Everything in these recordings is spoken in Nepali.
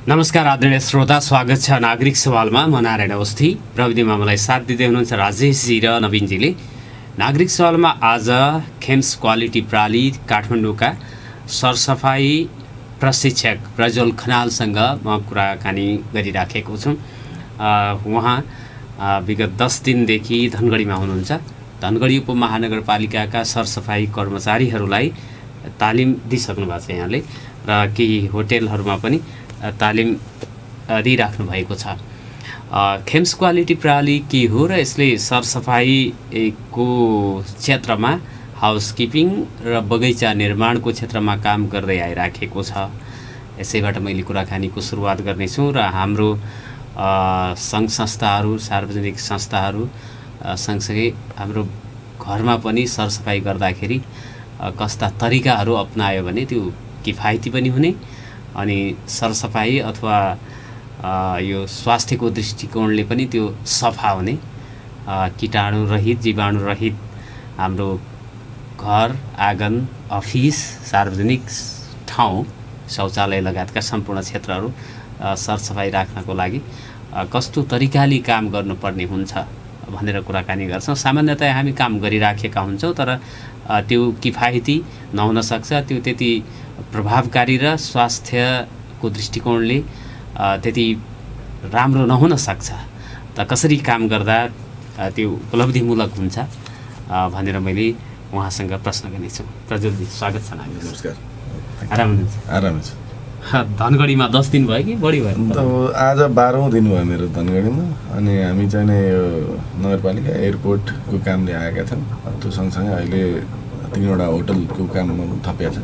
नमस्कार आदरणीय श्रोता, स्वागत छ नागरिक सवालमा। म नारायण अवस्थी, प्रविधिमा मलाई साथ दिँदै हुनुहुन्छ राजेशजी र नवीनजीले। नागरिक सवालमा आज खेम्स क्वालिटी प्रणाली काठमाडौँका सरसफाई प्रशिक्षक प्रज्वल खनालसँग म कुराकानी गरिराखेको छु। उहाँ विगत 10 दिनदेखि धनगढीमा हुनुहुन्छ। धनगढी उपमहानगरपालिकाका सरसफाई कर्मचारीहरूलाई तालिम दिइसक्नु भएको छ यहाँले, र केही होटेलहरूमा पनि तालिम दिइराख्नु भएको छ। खेम्स क्वालिटी प्रणाली के हो र यसले सरसफाईको क्षेत्रमा हाउसकिपिङ र बगैँचा निर्माणको क्षेत्रमा काम गर्दै आइराखेको छ। यसैबाट मैले कुराकानीको सुरुवात गर्नेछु र हाम्रो सङ्घ संस्थाहरू, सार्वजनिक संस्थाहरू सँगसँगै हाम्रो घरमा पनि सरसफाई गर्दाखेरि कस्ता तरिकाहरू अपनायो भने त्यो किफायती पनि हुने अनि सरसफाई अथवा यो स्वास्थ्यको दृष्टिकोणले पनि त्यो सफा हुने, कीटाणुरहित जीवाणुरहित हाम्रो घर, आँगन, अफिस, सार्वजनिक ठाउँ, शौचालय लगायतका सम्पूर्ण क्षेत्रहरू सरसफाई राख्नको लागि कस्तो तरिकाले काम गर्नुपर्ने हुन्छ भनेर कुराकानी गर्छौँ। सामान्यतया हामी काम गरिराखेका हुन्छौँ, तर त्यो किफायती नहुन सक्छ, त्यो त्यति प्रभावकारी र स्वास्थ्यको दृष्टिकोणले त्यति राम्रो नहुन सक्छ। त कसरी काम गर्दा त्यो उपलब्धिमूलक हुन्छ भनेर मैले उहाँसँग प्रश्न गर्नेछु। प्रज्वलजी, स्वागत छ। नमस्कार। आराम हुनुहुन्छ? आराम छ। धनगढीमा 10 दिन भयो कि बढी भयो? आज 12औं दिन भयो मेरो धनगढीमा। अनि हामी चाहिँ यो नगरपालिका एयरपोर्टको कामले आएका छौँ। त्यो सँगसँगै अहिले 3वटा होटलको काम थपिएको छ।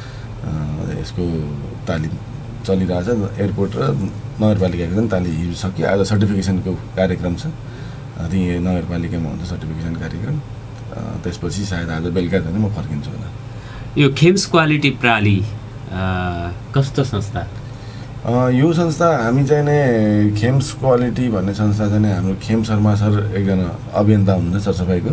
यसको तालिम चलिरहेछ। एयरपोर्ट र नगरपालिकाको पनि तालिम हिजो सक्यो। आज सर्टिफिकेसनको कार्यक्रम छ। त्यही नगरपालिकामा हुन्छ सर्टिफिकेसन कार्यक्रम। त्यसपछि सायद आज बेलुका चाहिँ म फर्किन्छु होला। यो खेम्स क्वालिटी प्रणाली कस्तो संस्था? यो संस्था हामी चाहिँ खेम्स क्वालिटी भन्ने संस्था चाहिँ हाम्रो खेम शर्मा सर एकजना अभियन्ता हुनुहुन्छ सरसफाइको।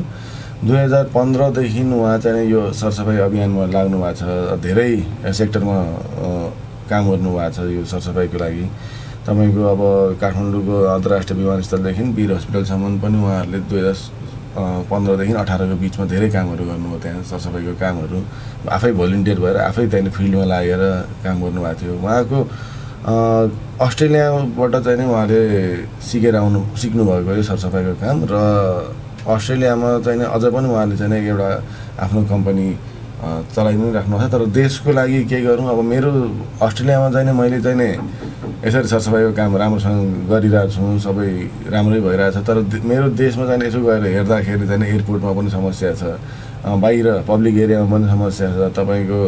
2015देखि उहाँ चाहिँ यो सरसफाइ अभियानमा लाग्नु भएको छ। धेरै सेक्टरमा काम गर्नुभएको छ यो सरसफाइको लागि। तपाईँको अब काठमाडौँको अन्तर्राष्ट्रिय विमानस्थलदेखि वीर हस्पिटलसम्म पनि उहाँहरूले 2015देखि 18को बिचमा धेरै कामहरू गर्नुभयो। त्यहाँ सरसफाइको कामहरू आफै भोलिन्टियर भएर आफै त्यहाँ फिल्डमा लागेर काम गर्नुभएको थियो। उहाँको अस्ट्रेलियाबाट चाहिँ उहाँले सिक्नुभएको यो सरसफाइको काम। र अस्ट्रेलियामा चाहिँ अझ पनि उहाँले चाहिँ एउटा आफ्नो कम्पनी चलाइ नै राख्नु छ। तर देशको लागि के गरौँ, अब मेरो अस्ट्रेलियामा चाहिँ मैले चाहिँ यसरी सरसफाइको काम राम्रोसँग गरिरहेको छु, सबै राम्रै भइरहेछ। तर मेरो देशमा चाहिँ यसो गएर हेर्दाखेरि चाहिँ एयरपोर्टमा पनि समस्या छ, बाहिर पब्लिक एरियामा पनि समस्या छ। तपाईँको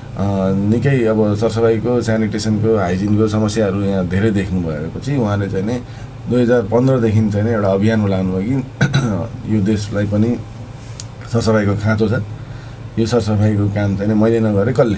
निकै अब सरसफाइको, स्यानिटेसनको, हाइजिनको समस्याहरू यहाँ धेरै देख्नु भएपछि उहाँले चाहिँ 2015देखि चाहिँ एउटा अभियानमा लाग्नुभयो कि यो देशलाई पनि सरसफाइको खाँचो छ, यो सरसफाइको काम चाहिँ मैले नगरे कसले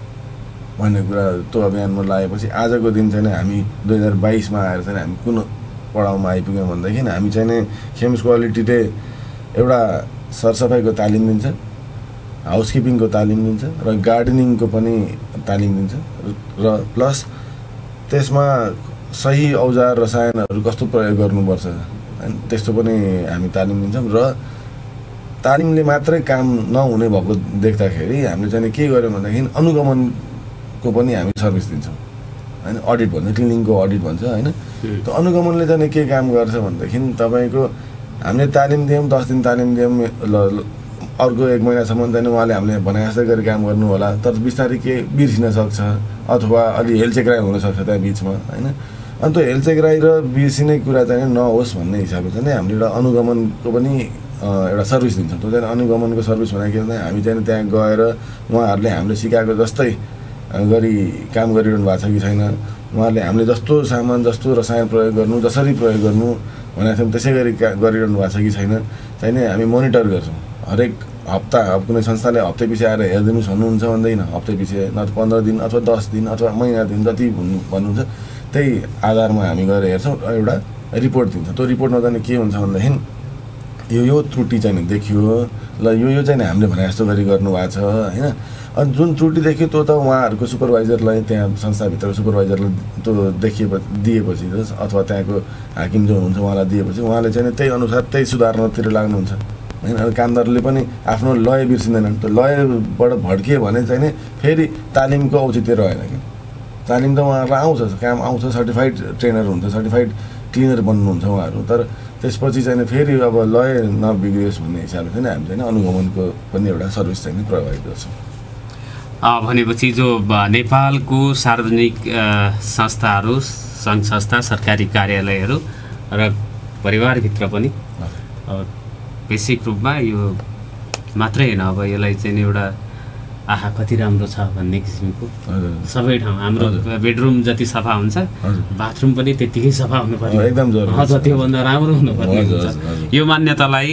भन्ने कुरा त्यो अभियानमा लागेपछि आजको दिन चाहिँ हामी 2022मा आएर चाहिँ हामी कुन पडाउमा आइपुग्यौँ भनेदेखि हामी चाहिँ खेम्स क्वालिटीले एउटा सरसफाइको तालिम दिन्छ, हाउसकिपिङको तालिम दिन्छ र गार्डनिङको पनि तालिम दिन्छ र प्लस त्यसमा सही औजार रसायनहरू कस्तो प्रयोग गर्नुपर्छ त्यस्तो पनि हामी तालिम दिन्छौँ। र तालिमले मात्रै काम नहुने भएको देख्दाखेरि हामीले चाहिँ के गर्यौँ भनेदेखि अनुगमनको पनि हामी सर्भिस दिन्छौँ हैन। अडिट भन्छ, क्लिनिङको अडिट भन्छ हैन। त्यो अनुगमनले चाहिँ के काम गर्छ भनेदेखि तपाईँको हामीले तालिम दियौँ, 10 दिन तालिम दियौँ, अर्को 1 महिनासम्म चाहिँ उहाँले हामीले भने जस्तै गरी काम गर्नु होला, तर बिस्तारै के बिर्सिन सक्छ अथवा अलि हेलचेक्राइ हुनसक्छ त्यहाँ बिचमा हैन। अनि त्यो हेलचेक्राइ र बिर्सिने कुरा चाहिँ नहोस् भन्ने हिसाबले चाहिँ हामीले एउटा अनुगमनको पनि एउटा सर्भिस दिन्छौँ। त्यो चाहिँ अनुगमनको सर्भिस भनेको चाहिँ हामी चाहिँ त्यहाँ गएर उहाँहरूले हामीले सिकाएको जस्तै गरी काम गरिरहनु भएको छ कि छैन, उहाँहरूले हामीले जस्तो सामान, जस्तो रसायन प्रयोग गर्नु, जसरी प्रयोग गर्नु भनेको थियौँ त्यसै गरी गरिरहनु भएको छ कि छैन चाहिँ हामी मोनिटर गर्छौँ। हरेक हप्ता अब कुनै संस्थाले हप्ते पछि आएर हेरिदिनुहोस् भन्नुहुन्छ भन्दैन, हप्ते पछि न 15 दिन अथवा 10 दिन अथवा महिना दिन जति भन्नुहुन्छ त्यही आधारमा हामी गएर हेर्छौँ, एउटा रिपोर्ट दिन्छौँ। त्यो रिपोर्टमा चाहिँ के हुन्छ भनेदेखि यो त्रुटि चाहिँ देखियो ल यो चाहिँ हामीले भने जस्तो गरी गर्नुभएको छ होइन। अनि जुन त्रुटि देखियो त्यो त उहाँहरूको सुपरभाइजरलाई त्यहाँ संस्थाभित्रको सुपरभाइजरलाई त्यो दिएपछि अथवा त्यहाँको हाकिम जो हुनुहुन्छ उहाँलाई दिएपछि उहाँले चाहिँ त्यही अनुसार त्यही सुधार्नतिर लाग्नुहुन्छ होइन। अनि कामदारले पनि आफ्नो लय बिर्सिँदैनन्। त्यो लयबाट भड्कियो भने चाहिँ नि फेरि तालिमको औचित्य रहेन कि। तालिम त उहाँहरूलाई आउँछ, काम आउँछ, सर्टिफाइड ट्रेनर हुन्छ, सर्टिफाइड क्लिनर बन्नुहुन्छ उहाँहरू। तर त्यसपछि चाहिँ फेरि अब लय नबिग्रियोस् भन्ने हिसाबले चाहिँ हामी चाहिँ अनुगमनको पनि एउटा सर्भिस चाहिँ प्रोभाइड गर्छौँ। भनेपछि जो नेपालको सार्वजनिक संस्थाहरू, सङ्घ संस्था, सरकारी कार्यालयहरू र परिवारभित्र पनि बेसिक रूपमा यो मात्रै होइन, अब यसलाई चाहिँ एउटा आहा कति राम्रो छ भन्ने किसिमको सबै ठाउँ हाम्रो बेडरुम जति सफा हुन्छ बाथरुम पनि त्यत्तिकै सफा हुनुपर्ने, एकदम अझ त्योभन्दा राम्रो हुनुपर्ने हुन्छ। यो मान्यतालाई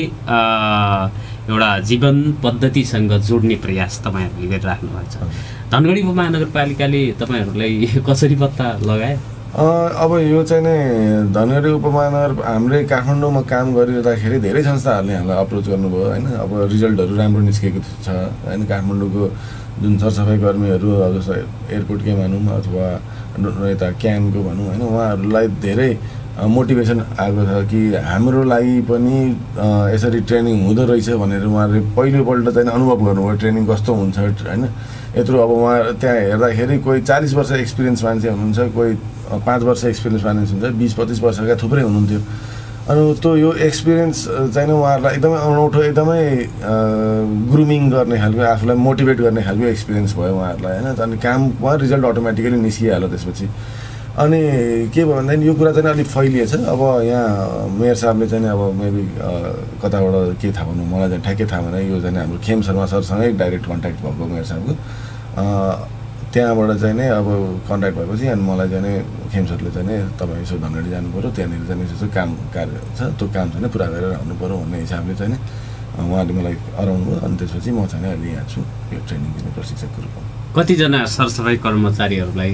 एउटा जीवन पद्धतिसँग जोड्ने प्रयास तपाईँहरूले गरिराख्नु भएको छ। धनगढी उपमहानगरपालिकाले तपाईँहरूलाई कसरी पत्ता लगाए? अब यो चाहिँ नै धनगढी उपमहानगर हामीले काठमाडौँमा काम गरिरहँदाखेरि धेरै संस्थाहरूले हामीलाई अप्रोच गर्नुभयो होइन। अब रिजल्टहरू राम्रो निस्केको छ होइन। काठमाडौँको जुन सरसफाइ कर्मीहरू अब जस्तो एयरपोर्टकै भनौँ अथवा यता क्यानको भनौँ होइन, उहाँहरूलाई धेरै मोटिभेसन आएको छ कि हाम्रो लागि पनि यसरी ट्रेनिङ हुँदो रहेछ भनेर उहाँहरूले पहिलोपल्ट चाहिँ अनुभव गर्नुभयो ट्रेनिङ कस्तो हुन्छ होइन। यत्रो अब उहाँ त्यहाँ हेर्दाखेरि कोही 40 वर्ष एक्सपिरियन्स मान्छे हुनुहुन्छ, कोही 5 वर्ष एक्सपिरियन्स मान्छे हुन्छ, 20-25 वर्षका थुप्रै हुनुहुन्थ्यो। अनि त्यो यो एक्सपिरियन्स चाहिँ उहाँहरूलाई एकदमै अनौठो, एकदमै ग्रुमिङ गर्ने खालको, आफूलाई मोटिभेट गर्ने खालको एक्सपिरियन्स भयो उहाँहरूलाई होइन। अनि काममा रिजल्ट अटोमेटिकली निस्किहाल्यो त्यसपछि। अनि के भयो भन्दाखेरि यो कुरा चाहिँ अलिक फैलिएछ। अब यहाँ मेयर साहबले चाहिँ अब मेबी कताबाट के थाहा भन्नु मलाई चाहिँ ठ्याक्कै थाहा भएन। यो चाहिँ हाम्रो खेम शर्मा सरसँगै डाइरेक्ट कन्ट्याक्ट भएको मेयर साहबको। त्यहाँबाट चाहिँ नै अब कन्ट्याक्ट भएपछि अनि मलाई चाहिँ नै खेम सरले चाहिँ नै तपाईँ यसो धनगढी जानु पऱ्यो, त्यहाँनिर चाहिँ यसो काम कार्य छ, त्यो काम चाहिँ पुरा गरेर आउनु पऱ्यो भन्ने हिसाबले चाहिँ उहाँले मलाई अराउनु भयो। अनि त्यसपछि म चाहिँ अहिले यहाँ छु यो ट्रेनिङ दिने प्रशिक्षकको रूपमा। कतिजना सरसफाइ कर्मचारीहरूलाई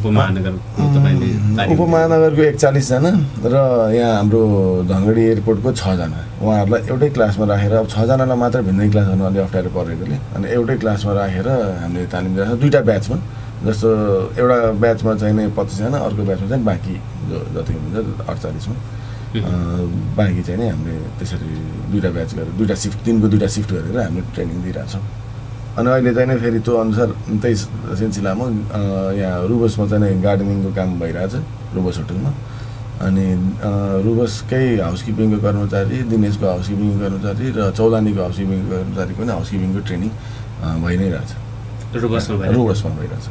उपमहानगरको 41 जना र यहाँ हाम्रो धनगढी एयरपोर्टको 6 जना, उहाँहरूलाई एउटै क्लासमा राखेर, अब 6 जनालाई मात्र भिन्नै क्लास गर्नु अलिक अप्ठ्यारो परेकोले अनि एउटै क्लासमा राखेर हामीले तालिम दिएको छ। दुईवटा ब्याचमा, जस्तो एउटा ब्याचमा चाहिँ नै 25 जना, अर्को ब्याचमा चाहिँ बाँकी जति हुनुहुन्छ 48मा बाँकी चाहिँ नै हामीले त्यसरी दुईवटा ब्याच गरेर दुईवटा सिफ्ट, दिनको दुईवटा सिफ्ट गरेर हामीले ट्रेनिङ दिइरहेछौँ। अनि अहिले चाहिँ फेरि त्यो अनुसार त्यही सिलसिलामा यहाँ रुबसमा चाहिँ गार्डनिङको काम भइरहेछ रुबस होटलमा। अनि रुबसकै हाउसकिपिङको कर्मचारी, दिनेशको हाउसकिपिङको कर्मचारी र चौलानीको हाउसकिपिङको कर्मचारीको पनि हाउसकिपिङको ट्रेनिङ भइ नै रहेछ, रुबसमा भइरहेछ।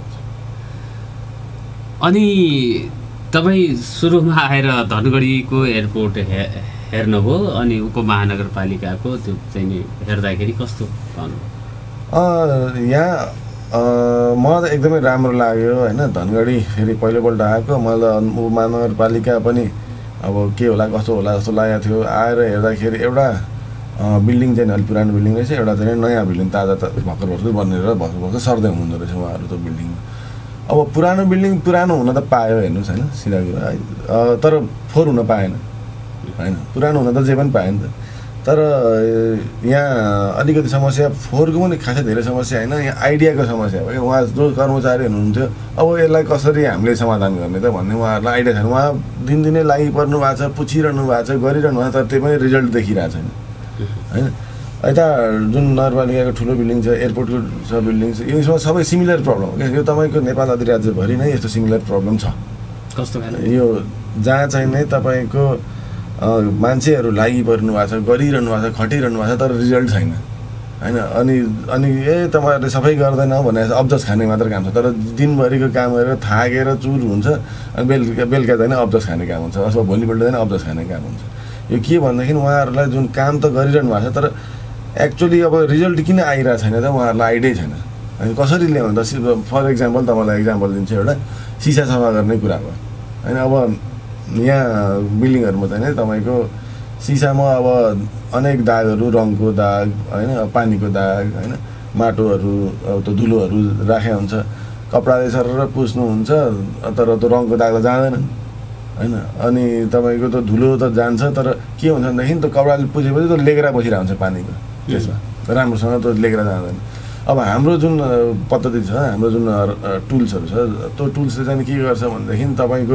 अनि तपाईँ सुरुमा आएर धनगढीको एयरपोर्ट हेर्नुभयो, अनि उपमहानगरपालिकाको त्यो चाहिँ हेर्दाखेरि कस्तो पाउनुभयो? यहाँ मलाई त एकदमै राम्रो लाग्यो होइन। धनगढी फेरि पहिलोपल्ट आएको, मलाई उपमहानगरपालिका पनि अब के होला कस्तो होला जस्तो लागेको थियो। आएर हेर्दाखेरि एउटा बिल्डिङ चाहिँ अलिक पुरानो बिल्डिङ रहेछ, एउटा चाहिँ नयाँ बिल्डिङ ताजा भर्खर बनेर भर्खर सर्दै हुनुहुँदो रहेछ उहाँहरू त्यो बिल्डिङमा। अब पुरानो बिल्डिङ पुरानो हुन त पायो हेर्नुहोस् होइन, सिधा कुरा है, तर फोहोर हुन पाएन होइन। पुरानो हुन त जे पनि पायो नि त, तर यहाँ अलिकति समस्या फोहोरको पनि खासै धेरै समस्या होइन, यहाँ आइडियाको समस्या भयो। उहाँ जो कर्मचारी हुनुहुन्थ्यो अब यसलाई कसरी हामीले समाधान गर्ने त भन्ने उहाँहरूलाई आइडिया छैन। उहाँ दिनदिनै लागिपर्नु भएको छ, पुछिरहनु भएको छ, गरिरहनु भएको छ, तर त्यही पनि रिजल्ट देखिरहेको छैन होइन। यता जुन नगरपालिकाको ठुलो बिल्डिङ छ, एयरपोर्टको छ बिल्डिङ छ, यसमा सबै सिमिलर प्रब्लम हो क्या। यो तपाईँको नेपाल अधिराज्यभरि नै यस्तो सिमिलर प्रब्लम छ। कस्तो यो जहाँ चाहिँ नै तपाईँको मान्छेहरू लागिपर्नु भएको छ, गरिरहनु भएको छ, खटिरहनु भएको छ, तर रिजल्ट छैन होइन। अनि तपाईँहरूले सफाइ गर्दैन भने अब्जस खाने मात्र काम छ, तर दिनभरिको काम गरेर थाकेर चुर हुन्छ अनि बेलुका चाहिँ अब्जस खाने काम हुन्छ, अथवा भोलिपल्ट चाहिँ अब्जस खाने काम हुन्छ। यो के भनेदेखि उहाँहरूलाई जुन काम त गरिरहनु भएको छ, तर एक्चुअली अब रिजल्ट किन आइरहेको छैन त उहाँहरूलाई आइडिया छैन। अनि कसरी ल्याउनु त? फर इक्जाम्पल तपाईँलाई इक्जाम्पल दिन्छु, एउटा सिसा सफा गर्ने कुरा भयो होइन। अब यहाँ बिल्डिङहरूमा चाहिँ तपाईँको सिसामा अब अनेक दागहरू, रङको दाग होइन, पानीको दाग होइन, माटोहरू अब त्यो धुलोहरू राखेको हुन्छ, कपडाले सरेर पुस्नुहुन्छ, तर त्यो रङको दाग त जाँदैन होइन। अनि तपाईँको त धुलो त जान्छ, तर के हुन्छ भनेदेखि त कपडाले पुछेपछि त लेग्रा बसिरहेको हुन्छ पानीको, त्यसमा राम्रोसँग त लेग्रा जाँदैन। अब हाम्रो जुन पद्धति छ, हाम्रो जुन टुल्सहरू छ, त्यो टुल्सले चाहिँ के गर्छ भनेदेखि तपाईँको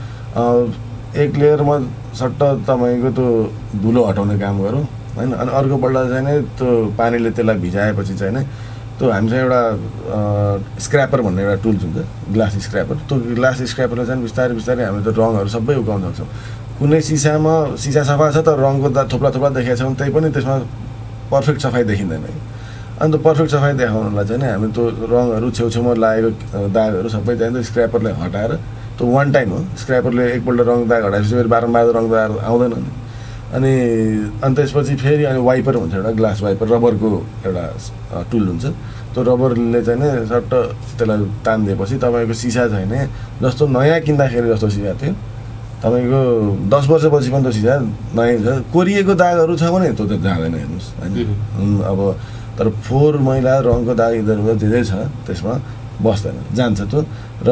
एक लेयरमा सट्ट तपाईँको त्यो धुलो हटाउने काम गरौँ होइन। अनि अर्कोपल्ट चाहिँ नि त्यो पानीले त्यसलाई भिजाएपछि चाहिँ नि त्यो हामीसँग एउटा स्क्र्यापर भन्ने एउटा टुल्स हुन्छ, ग्लास स्क्र्यापर। त्यो ग्लास स्क्र्यापरले चाहिँ बिस्तारै बिस्तारै हामी त रङहरू सबै उगाउन सक्छौँ। कुनै सिसामा सिसा सफा छ तर रङको थोप्ला थोप्ला देखाएको छ भने त्यही पनि त्यसमा पर्फेक्ट सफाइ देखिँदैन। अनि त्यो पर्फेक्ट सफाइ देखाउनलाई चाहिँ नि हामी त्यो रङहरू छेउछेउमा लागेको दागहरू सबै चाहिँ स्क्र्यापरले हटाएर, त्यो वान टाइम हो, स्क्र्यापरले एकपल्ट रङ दाग हटाएपछि फेरि बारम्बार रङ दाग आउँदैन नि। अनि त्यसपछि फेरि अनि वाइपर हुन्छ, एउटा ग्लास वाइपर, रबरको एउटा टुल हुन्छ। त्यो रबरले चाहिँ नि सट्ट त्यसलाई तानिदिएपछि तपाईँको सिसा चाहिँ नि जस्तो नयाँ किन्दाखेरि जस्तो सिसा थियो, तपाईँको 10 वर्षपछि पनि त्यो सिसा नयाँ हुन्छ। कोरिएको दागहरू छ भने त्यो त जाँदैन हेर्नुहोस् होइन। अब तर फोहोर मैला रङको दाग इधर जे छ त्यसमा बस्दैन, जान्छ त्यो। र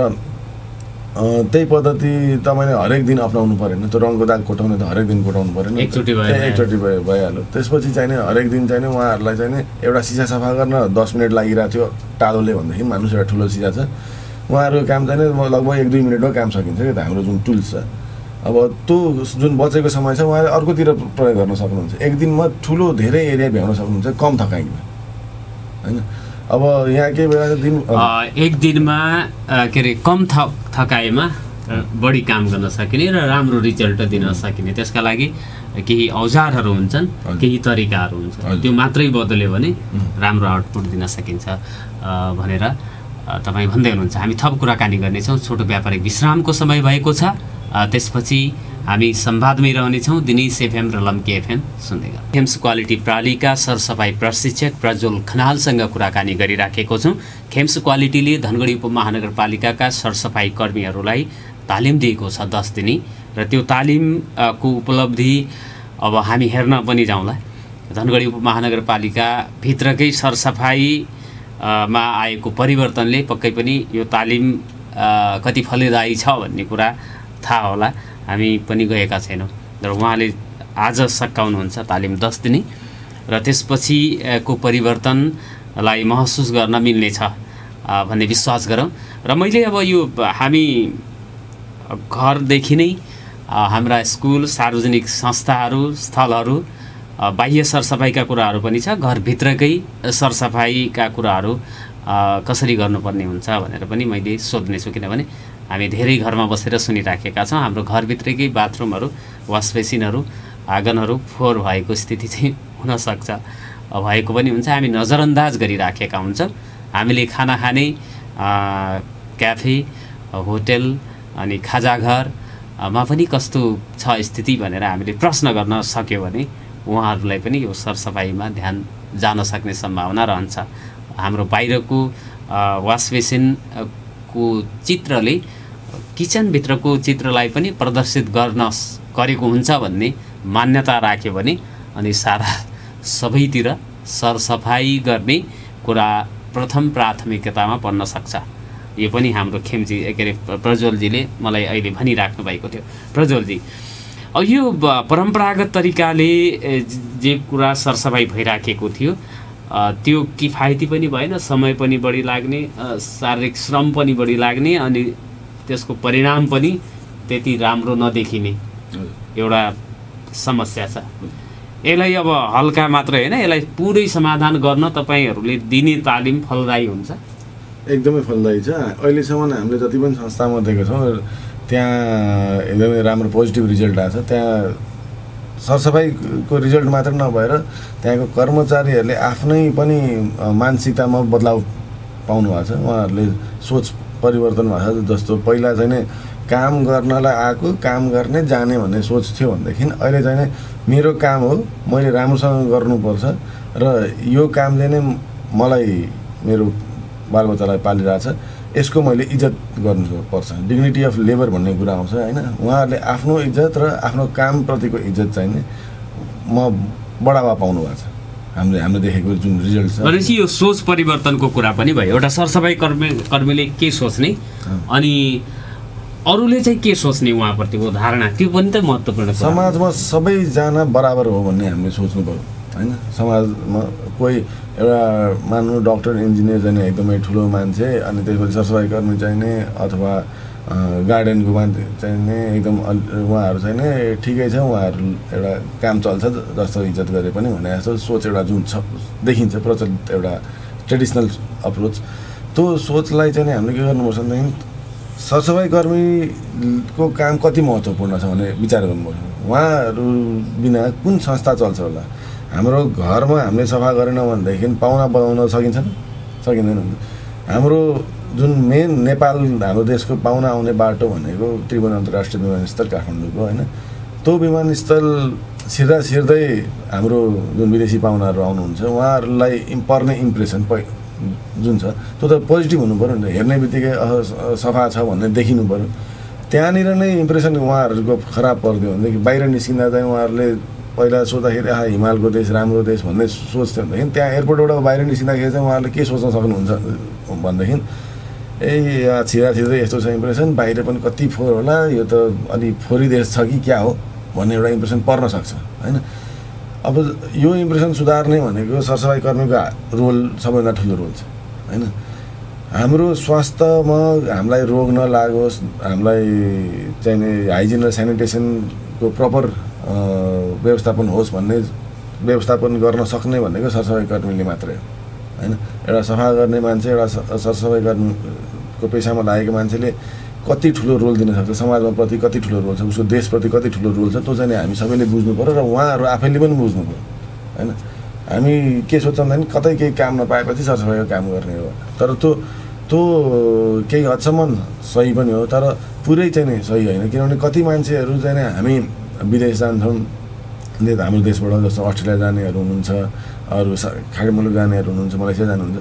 त्यही पद्धति तपाईँले हरेक दिन अप्नाउनु परेन, त्यो रङको दाग कोटाउने त हरेक दिन कोटाउनु परेन, एकचोटि भइहाल्यो। त्यसपछि चाहिँ नि हरेक दिन चाहिँ नि उहाँहरूलाई चाहिँ नि एउटा सिसा सफा गर्न 10 मिनट लागिरहेको थियो टालोले भनेदेखि, मान्नुहोस् एउटा ठुलो सिसा छ, उहाँहरूको काम चाहिँ नि लगभग 1-2 मिनटमा काम सकिन्छ कि त हाम्रो जुन टुल्स छ। अब त्यो जुन बचेको समय छ उहाँले अर्कोतिर प्रयोग गर्न सक्नुहुन्छ। एक दिनमा ठुलो धेरै एरिया भ्याउन सक्नुहुन्छ कम थकाइमा होइन। अब यहाँ केही बेला दिन एक दिनमा के अरे कम थकाइमा बढी काम गर्न सकिने र राम्रो रिजल्ट दिन सकिने, त्यसका लागि केही औजारहरू हुन्छन्, केही तरिकाहरू हुन्छन्, त्यो मात्रै बदल्यो भने राम्रो आउटपुट दिन सकिन्छ भनेर तपाईँ भन्दै हुनुहुन्छ। हामी थप कुराकानी गर्नेछौँ, छोटो व्यापारिक विश्रामको समय भएको छ। त्यसपछि हामी संवादमै रहनेछौँ। दिनेश एफएम र लम्की एफएम सुन्दै गर्नु। खेम्स क्वालिटी प्रणालीका सरसफाई प्रशिक्षक प्रज्वल खनालसँग कुराकानी गरिराखेको छौँ। खेम्स क्वालिटीले धनगढी उपमहानगरपालिकाका सरसफाई कर्मीहरूलाई तालिम दिएको छ 10 दिने, र त्यो तालिमको उपलब्धि अब हामी हेर्न पनि जाउँला। धनगढी उपमहानगरपालिका भित्रकै सरसफाइमा आएको परिवर्तनले पक्कै पनि यो तालिम कति फलदायी छ भन्ने कुरा थाहा होला। हामी पनि गएका छैनौँ, तर उहाँले आज सकाउनुहुन्छ तालिम 10 दिने, र त्यसपछिको परिवर्तनलाई महसुस गर्न मिल्नेछ भन्ने विश्वास गरौँ। र मैले अब यो हामी घरदेखि नै हाम्रा स्कुल, सार्वजनिक संस्थाहरू, स्थलहरू, बाह्य सरसफाइका कुराहरू पनि छ, घरभित्रकै सरसफाइका कुराहरू कसरी गर्नुपर्ने हुन्छ भनेर पनि मैले सोध्नेछु। किनभने हामी धेरै घरमा बसेर सुनिराखेका छौँ, हाम्रो घरभित्रकै बाथरुमहरू, वास बेसिनहरू, आँगनहरू फोहोर भएको स्थिति चाहिँ हुनसक्छ, भएको पनि हुन्छ। हामी नजरअन्दाज गरिराखेका हुन्छौँ। हामीले खाना खाने क्याफे, होटेल अनि खाजाघरमा पनि कस्तो छ स्थिति भनेर हामीले प्रश्न गर्न सक्यो भने उहाँहरूलाई पनि यो सरसफाइमा ध्यान जान सक्ने सम्भावना रहन्छ। हाम्रो बाहिरको वास बेसिनको चित्रले किचनभित्रको चित्रलाई पनि प्रदर्शित गरेको हुन्छ भन्ने मान्यता राख्यो भने अनि सारा सबैतिर सरसफाइ गर्ने कुरा प्रथम प्राथमिकतामा पर्न सक्छ। यो पनि हाम्रो खेम्जी के अरे प्रज्वलजीले मलाई अहिले भनिराख्नु भएको थियो। प्रज्वलजी, अब यो परम्परागत तरिकाले जे कुरा सरसफाइ भइराखेको थियो त्यो किफायती पनि भएन, समय पनि बढी लाग्ने, शारीरिक श्रम पनि बढी लाग्ने, अनि त्यसको परिणाम पनि त्यति राम्रो नदेखिने एउटा समस्या छ। यसलाई अब हल्का मात्र होइन, यसलाई पुरै समाधान गर्न तपाईँहरूले दिने तालिम फलदायी हुन्छ? एकदमै फलदायी छ। अहिलेसम्म हामीले जति पनि संस्थामा देखेको छौँ त्यहाँ एकदमै राम्रो पोजिटिभ रिजल्ट आएको छ। त्यहाँ सरसफाइको रिजल्ट मात्र नभएर त्यहाँको कर्मचारीहरूले आफ्नै पनि मानसिकतामा बदलाव पाउनु भएको छ। उहाँहरूले सोच परिवर्तन भएको छ। जस्तो पहिला चाहिँ नै काम गर्नलाई आएको, काम गर्ने जाने भन्ने सोच थियो भनेदेखि अहिले चाहिँ नै मेरो काम हो, मैले राम्रोसँग गर्नुपर्छ र यो कामले नै मलाई मेरो बालबच्चालाई पालिरहेछ, यसको मैले इज्जत गर्नुपर्छ। डिग्निटी अफ लेबर भन्ने कुरा आउँछ होइन। उहाँहरूले आफ्नो इज्जत र आफ्नो कामप्रतिको इज्जत चाहिँ नि बढावा पाउनु भएको छ। हामीले देखेको जुन रिजल्ट छ भनेपछि यो सोच परिवर्तनको कुरा पनि भयो। एउटा सरसफाइ कर्मीले के सोच्ने, अनि अरूले चाहिँ के सोच्ने उहाँप्रतिको धारणा त्यो पनि त महत्त्वपूर्ण छ। समाजमा सबैजना बराबर हो भन्ने हामीले सोच्नु पर्यो होइन। समाजमा कोही एउटा मान्नु डक्टर इन्जिनियर चाहिँ एकदमै ठुलो मान्छे अनि त्यसपछि सरसफाइ कर्मी चाहिने अथवा गार्डनको मान्छे चाहिने एकदम उहाँहरू चाहिँ नै ठिकै छ, उहाँहरू एउटा काम चल्छ जस्तो इज्जत गरे पनि भने जस्तो सोच एउटा जुन छ देखिन्छ प्रचलित एउटा ट्रेडिसनल अप्रोच, त्यो सोचलाई चाहिँ हामीले के गर्नुपर्छ भनेदेखि सरसफाइ कर्मीको काम कति महत्त्वपूर्ण छ भने विचार गर्नुपर्छ। उहाँहरू बिना कुन संस्था चल्छ होला? हाम्रो घरमा हामीले सफा गरेन भनेदेखि पाहुना बोलाउन सकिन्छ सकिँदैन। हाम्रो जुन मेन नेपाल हाम्रो देशको पाहुना आउने बाटो भनेको त्रिभुवन अन्तर्राष्ट्रिय विमानस्थल काठमाडौँको होइन, त्यो विमानस्थल सिर्दै हाम्रो जुन विदेशी पाहुनाहरू आउनुहुन्छ उहाँहरूलाई पर्ने इम्प्रेसन जुन छ त्यो त पोजिटिभ हुनु पऱ्यो नि। हेर्ने बित्तिकै सफा छ भन्ने देखिनु पऱ्यो। त्यहाँनिर नै इम्प्रेसन उहाँहरूको खराब परिदियो भनेदेखि बाहिर निस्किँदा चाहिँ उहाँहरूले पहिला सोद्धाखेरि हिमालको देश राम्रो देश भन्ने सोच्थ्यो भनेदेखि त्यहाँ एयरपोर्टबाट बाहिर निस्किँदाखेरि चाहिँ उहाँहरूले के सोच्न सक्नुहुन्छ भनेदेखि छिर्दै यस्तो छ इम्प्रेसन, बाहिर पनि कति फोहोर होला, यो त अलि फोहोरी देश छ कि क्या हो भन्ने एउटा इम्प्रेसन पर्न सक्छ होइन। अब यो इम्प्रेसन सुधार्ने भनेको सरसफाइ कर्मीको रोल सबैभन्दा ठुलो रोल छ होइन। हाम्रो स्वास्थ्यमा हामीलाई रोग नलागोस्, हामीलाई चाहिने हाइजिन र सेनिटेसनको प्रपर व्यवस्थापन होस् भन्ने व्यवस्थापन गर्न सक्ने भनेको सरसफाइ कर्मीले मात्रै हो होइन। एउटा सफा गर्ने मान्छे, एउटा सरसफाइ कर्मीको पेसामा लागेको मान्छेले कति ठुलो रोल दिन सक्छ, समाजमा प्रति कति ठुलो रोल छ, उसको देशप्रति कति ठुलो रोल छ, त्यो चाहिँ हामी सबैले बुझ्नु पऱ्यो र उहाँहरू आफैले पनि बुझ्नु पऱ्यो होइन। हामी के सोच्छौँ भने कतै केही काम नपाएपछि सरसफाइको काम गर्ने हो, तर त्यो केही हदसम्म सही पनि हो तर पुरै चाहिँ नि सही होइन। किनभने कति मान्छेहरू चाहिँ हामी विदेश जान्छौँ हाम्रो देशबाट, जस्तो अस्ट्रेलिया जानेहरू हुनुहुन्छ, अरू खाडी मुलुक जानेहरू हुनुहुन्छ, मलेसिया जानुहुन्छ,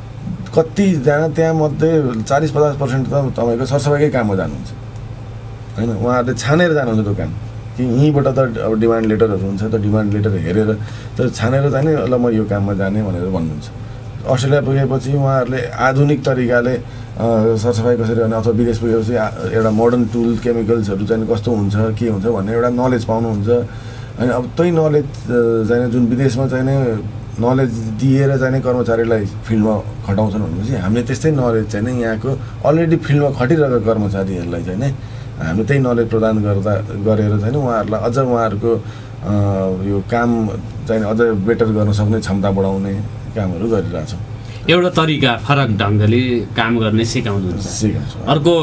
कतिजना त्यहाँ मध्ये 40-50% त तपाईँको सरसफाइकै काममा जानुहुन्छ होइन। उहाँहरूले छानेर जानुहुन्छ त्यो काम कि यहीँबाट त अब डिमान्ड लेटरहरू हुन्छ, त डिमान्ड लेटर हेरेर त छानेर जाने ल म यो काममा जाने भनेर भन्नुहुन्छ। अस्ट्रेलिया पुगेपछि उहाँहरूले आधुनिक तरिकाले सरसफाइ कसरी गर्ने अथवा विदेश पुगेपछि एउटा मोडर्न टुल केमिकल्सहरू चाहिँ कस्तो हुन्छ के हुन्छ भन्ने एउटा नलेज पाउनुहुन्छ होइन। अब त्यही नलेज चाहिँ जुन विदेशमा चाहिँ नलेज दिएर चाहिँ कर्मचारीलाई फिल्डमा खटाउँछन् भनेपछि हामीले त्यस्तै नलेज चाहिँ यहाँको अलरेडी फिल्डमा खटिरहेको कर्मचारीहरूलाई चाहिँ हामीले त्यही नलेज प्रदान गरेर चाहिँ उहाँहरूलाई अझ उहाँहरूको यो काम चाहिँ अझ बेटर गर्न सक्ने क्षमता बढाउने कामहरू गरिरहेछौँ। एउटा तरिका फरक ढङ्गले काम गर्ने सिकाउनुहुन्छ, अर्को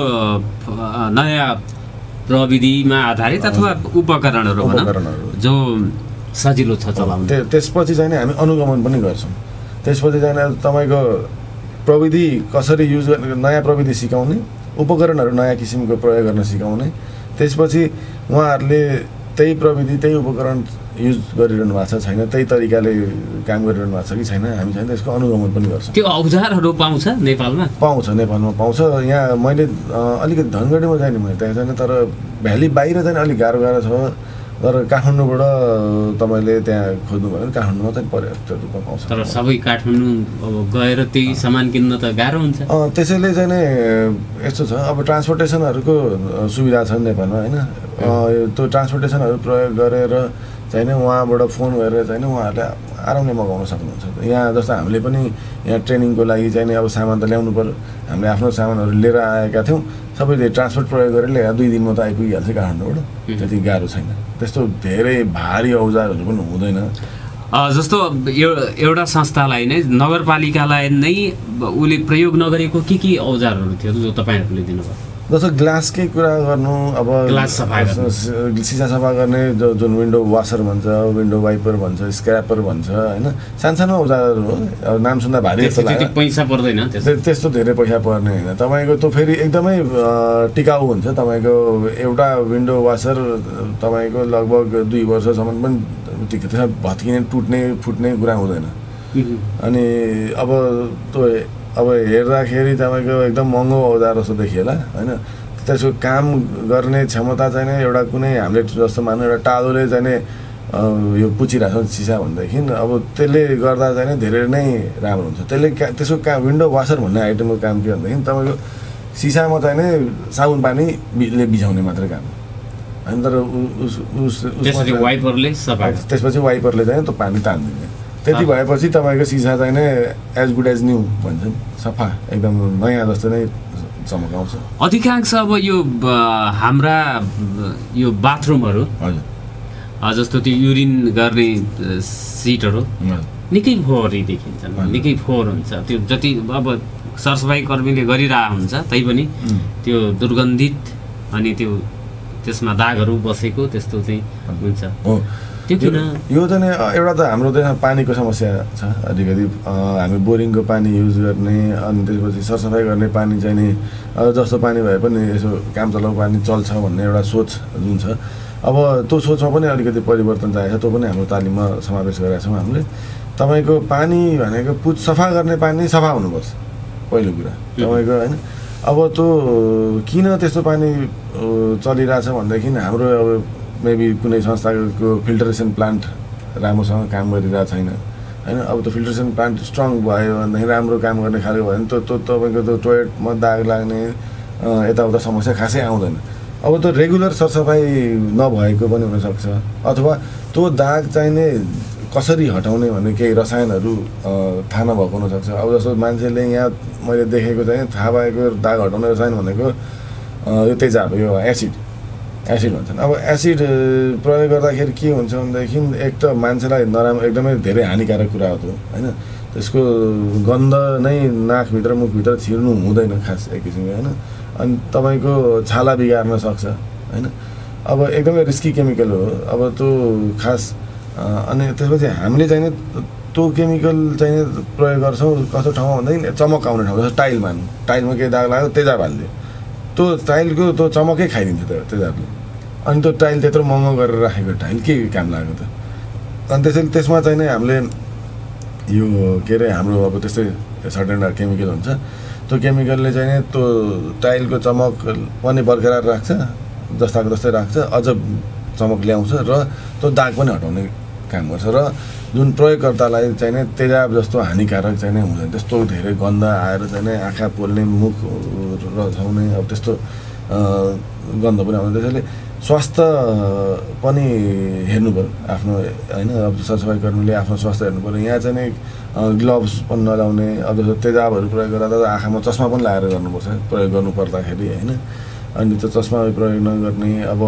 नयाँ प्रविधिमा आधारित अथवा उपकरणहरू जो सजिलो छ चलाउन। त्यसपछि चाहिँ हामी अनुगमन पनि गर्छौँ। त्यसपछि चाहिँ तपाईँको प्रविधि कसरी युज गर्ने, नयाँ प्रविधि सिकाउने, उपकरणहरू नयाँ किसिमको प्रयोग गर्न सिकाउने, त्यसपछि उहाँहरूले त्यही प्रविधि त्यही उपकरण युज गरिरहनु भएको छ छैन, त्यही तरिकाले काम गरिरहनु भएको छ कि छैन, हामी चाहिँ त्यसको अनुगमन पनि गर्छौँ। त्यो औजारहरू पाउँछ नेपालमा? नेपालमा पाउँछ। यहाँ मैले अलिकति धनगढीमा जाने मैले त्यहाँ छैन, तर भ्याली बाहिर चाहिँ अलिक गाह्रो छ, तर काठमाडौँबाट तपाईँले त्यहाँ खोज्नुभयो भने काठमाडौँमा चाहिँ पर्याप्त रूपमा पाउँछ। तर सबै काठमाडौँ अब गएर त्यही सामान किन्न त गाह्रो हुन्छ। त्यसैले चाहिँ नै यस्तो छ, अब ट्रान्सपोर्टेसनहरूको सुविधा छ नेपालमा होइन। त्यो ट्रान्सपोर्टेसनहरू प्रयोग गरेर चाहिँ उहाँबाट फोन गरेर चाहिँ उहाँहरूले आरामले मगाउन सक्नुहुन्छ। यहाँ जस्तो हामीले पनि यहाँ ट्रेनिङको लागि चाहिँ अब सामान त ल्याउनु पऱ्यो, हामीले आफ्नो सामानहरू लिएर आएका थियौँ, सबैले ट्रान्सपोर्ट प्रयोग गरेर ल्याएर 2 दिनमा त आइपुगिहाल्छ काठमाडौँबाट, त्यति गाह्रो छैन। त्यस्तो धेरै भारी औजारहरू पनि हुँदैन। जस्तो एउटा संस्थालाई नै नगरपालिकालाई नै उसले प्रयोग नगरेको के औजारहरू थियो जो तपाईँहरूले दिनुभयो? जस्तो ग्लासकै कुरा गर्नु, अब ग्लास सफा गर्ने, सिसा सफा गर्ने जुन विन्डो वासर भन्छ, विन्डो वाइपर भन्छ, स्क्र्यापर भन्छ होइन, सानो औजारहरू हो। अब नाम सुन्दा भारी जस्तो लाग्छ, पैसा पर्दैन, त्यस्तो धेरै पैसा पर्ने होइन। तपाईँको त्यो फेरि एकदमै टिकाउ हुन्छ। तपाईँको एउटा विन्डो वासर तपाईँको लगभग 2 वर्षसम्म पनि टिक्छ, त्यसमा भत्किने टुट्ने फुट्ने कुरा हुँदैन। अनि अब हेर्दाखेरि तपाईँको एकदम महँगो औजार जस्तो देखिएला होइन। त्यसको काम गर्ने क्षमता चाहिँ एउटा कुनै हामीले जस्तो मान्नु एउटा टालोले चाहिँ यो पुचिरहेको छ सिसा भनेदेखि, अब त्यसले गर्दा चाहिँ धेरै नै राम्रो हुन्छ। त्यसको विन्डो वासर भन्ने आइटमको काम के भनेदेखि तपाईँको सिसामा चाहिने साबुन पानीले भिजाउने मात्रै काम हो होइन। तर त्यसपछि वाइपरले चाहिँ त्यो पानी तान्दिने। त्यति भएपछि तपाईँको सिसा चाहिने एज गुड एज न्यू भन्छन्, सफा एकदम नयाँ जस्तो नै चमकाउँछ। अधिकांश अब यो हाम्रा यो बाथरुमहरू हजुर जस्तो त्यो युरिन गर्ने सिटहरू निकै फोहोरी देखिन्छन्, निकै फोहोर हुन्छ। त्यो जति अब सरसफाइ कर्मीले गरिरहेको हुन्छ तैपनि त्यो दुर्गन्धित अनि त्यसमा दागहरू बसेको त्यस्तो चाहिँ हुन्छ। त्यो किन? यो चाहिँ एउटा त हाम्रो देशमा पानीको समस्या छ अलिकति। हामी बोरिङको पानी युज गर्ने अनि त्यसपछि सरसफाइ गर्ने पानी चाहिँ नि जस्तो पानी भए पनि यसो काम चलाउ पानी चल्छ भन्ने एउटा सोच जुन छ, अब त्यो सोचमा पनि अलिकति परिवर्तन चाहिएको छ। त्यो पनि हाम्रो तालिममा समावेश गरेका छौँ हामीले। तपाईँको पानी भनेको सफा गर्ने पानी सफा हुनुपर्छ पहिलो कुरा तपाईँको होइन। अब त्यो किन त्यस्तो पानी चलिरहेछ भनेदेखि हाम्रो अब मेबी कुनै संस्थाको फिल्टरेसन प्लान्ट राम्रोसँग काम गरिरहेको छैन होइन। अब त्यो फिल्टरेसन प्लान्ट स्ट्रङ भयो भनेदेखि राम्रो काम गर्ने खालको भयो भने त्यो तपाईँको त्यो टोयलेटमा दाग लाग्ने यताउता समस्या खासै आउँदैन। अब त्यो रेगुलर सरसफाइ नभएको पनि हुनसक्छ, अथवा त्यो दाग चाहिने कसरी हटाउने भन्ने केही रसायनहरू थाहा नभएको हुनसक्छ। अब जस्तो मान्छेले यहाँ मैले देखेको चाहिँ थाहा भएको दाग हटाउने रसायन भनेको यो तेजाब, यो एसिड भन्छन्। अब एसिड प्रयोग गर्दाखेरि के हुन्छ भनेदेखि एक त मान्छेलाई नराम्रो एकदमै धेरै हानिकारक कुरा हो त्यो होइन। त्यसको गन्ध नै नाकभित्र मुखभित्र छिर्नु हुँदैन खास एक किसिमले होइन। अनि तपाईँको छाला बिगार्न सक्छ होइन। अब एकदमै रिस्की केमिकल हो अब त्यो खास। अनि त्यसपछि हामीले चाहिँ त्यो केमिकल चाहिँ प्रयोग गर्छौँ कस्तो ठाउँमा भन्दाखेरि चमक आउने ठाउँ, जस्तो टाइलमा केही दाग लाग्यो तेजाब हालिदियो, त्यो टाइलको त्यो चमकै खाइदिन्छ त्यो तेजाबले। अनि त्यो टाइल त्यत्रो महँगो गरेर राखेको टाइल के काम लाग्यो त? अनि त्यसैले त्यसमा चाहिँ हामीले यो के अरे हाम्रो अब त्यस्तै सर्टेन केमिकल हुन्छ, त्यो केमिकलले चाहिँ त्यो टाइलको चमक पनि बरकरार राख्छ, जस्ताको जस्तै राख्छ, अझ चमक ल्याउँछ र त्यो दाग पनि हटाउने काम गर्छ। र जुन प्रयोगकर्तालाई चाहिँ तेजाब जस्तो हानिकारक चाहिँ हुँदैन, त्यस्तो धेरै गन्ध आएर चाहिँ आँखा पोल्ने, मुख रसाउने अब त्यस्तो गन्ध पनि आउँछ। त्यसैले स्वास्थ्य पनि हेर्नु पऱ्यो आफ्नो होइन। अब सरसफाइ कर्मीले आफ्नो स्वास्थ्य हेर्नु पऱ्यो। यहाँ चाहिँ ग्लोभ्स पनि नलाउने, अब जस्तो तेजाबहरू प्रयोग गर्दा त आँखामा चस्मा पनि लगाएर गर्नुपर्छ प्रयोग गर्नु पर्दाखेरि होइन। अनि त्यो चस्मा प्रयोग नगर्ने, अब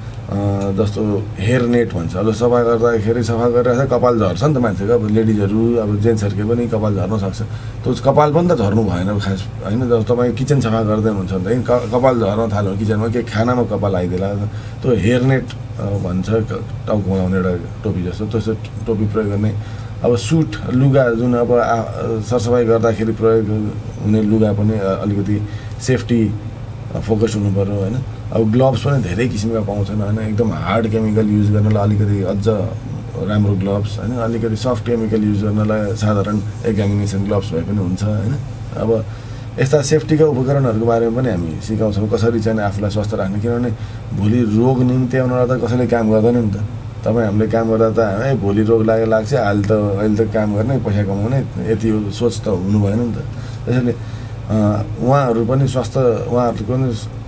जस्तो हेयर नेट भन्छ, अब सफा गर्दाखेरि सफा गरेर कपाल झर्छ नि त मान्छेको, अब लेडिजहरू अब जेन्ट्सहरूकै पनि कपाल झर्न सक्छ। त्यो कपाल पनि त झर्नु भएन खास होइन। जब तपाईँ किचन सफा गर्दै हुनुहुन्छ भनेदेखि कपाल झर्न थाल्यो किचनमा, केही खानामा कपाल आइदिएला, त्यो हेयर नेट भन्छ टाउकोमा लाउने एउटा टोपी जस्तो, त्यस्तो टोपी प्रयोग गर्ने। अब सुट लुगा जुन अब सरसफाइ गर्दाखेरि प्रयोग हुने लुगा पनि अलिकति सेफ्टी फोकस हुनु पऱ्यो होइन। अब ग्लोभ्स पनि धेरै किसिमका पाउँछन् होइन। एकदम हार्ड केमिकल युज गर्नलाई अलिकति अझ राम्रो ग्लोभ्स होइन, अलिकति सफ्ट केमिकल युज गर्नलाई साधारण एक्जामिनेसन ग्लोभ्स भए पनि हुन्छ होइन। अब यस्ता सेफ्टीका उपकरणहरूको बारेमा पनि हामी सिकाउँछौँ कसरी चाहिँ आफूलाई स्वस्थ राख्ने, किनभने भोलि रोग निम्ति आउनलाई त कसैले काम गर्दैन नि त। तपाईँ हामीले काम गर्दा त भोलि रोग लाग्छ अहिले त काम गर्ने पैसा कमाउने यति सोच त हुनु भएन नि त। त्यसैले उहाँहरू पनि स्वास्थ्य उहाँहरूको पनि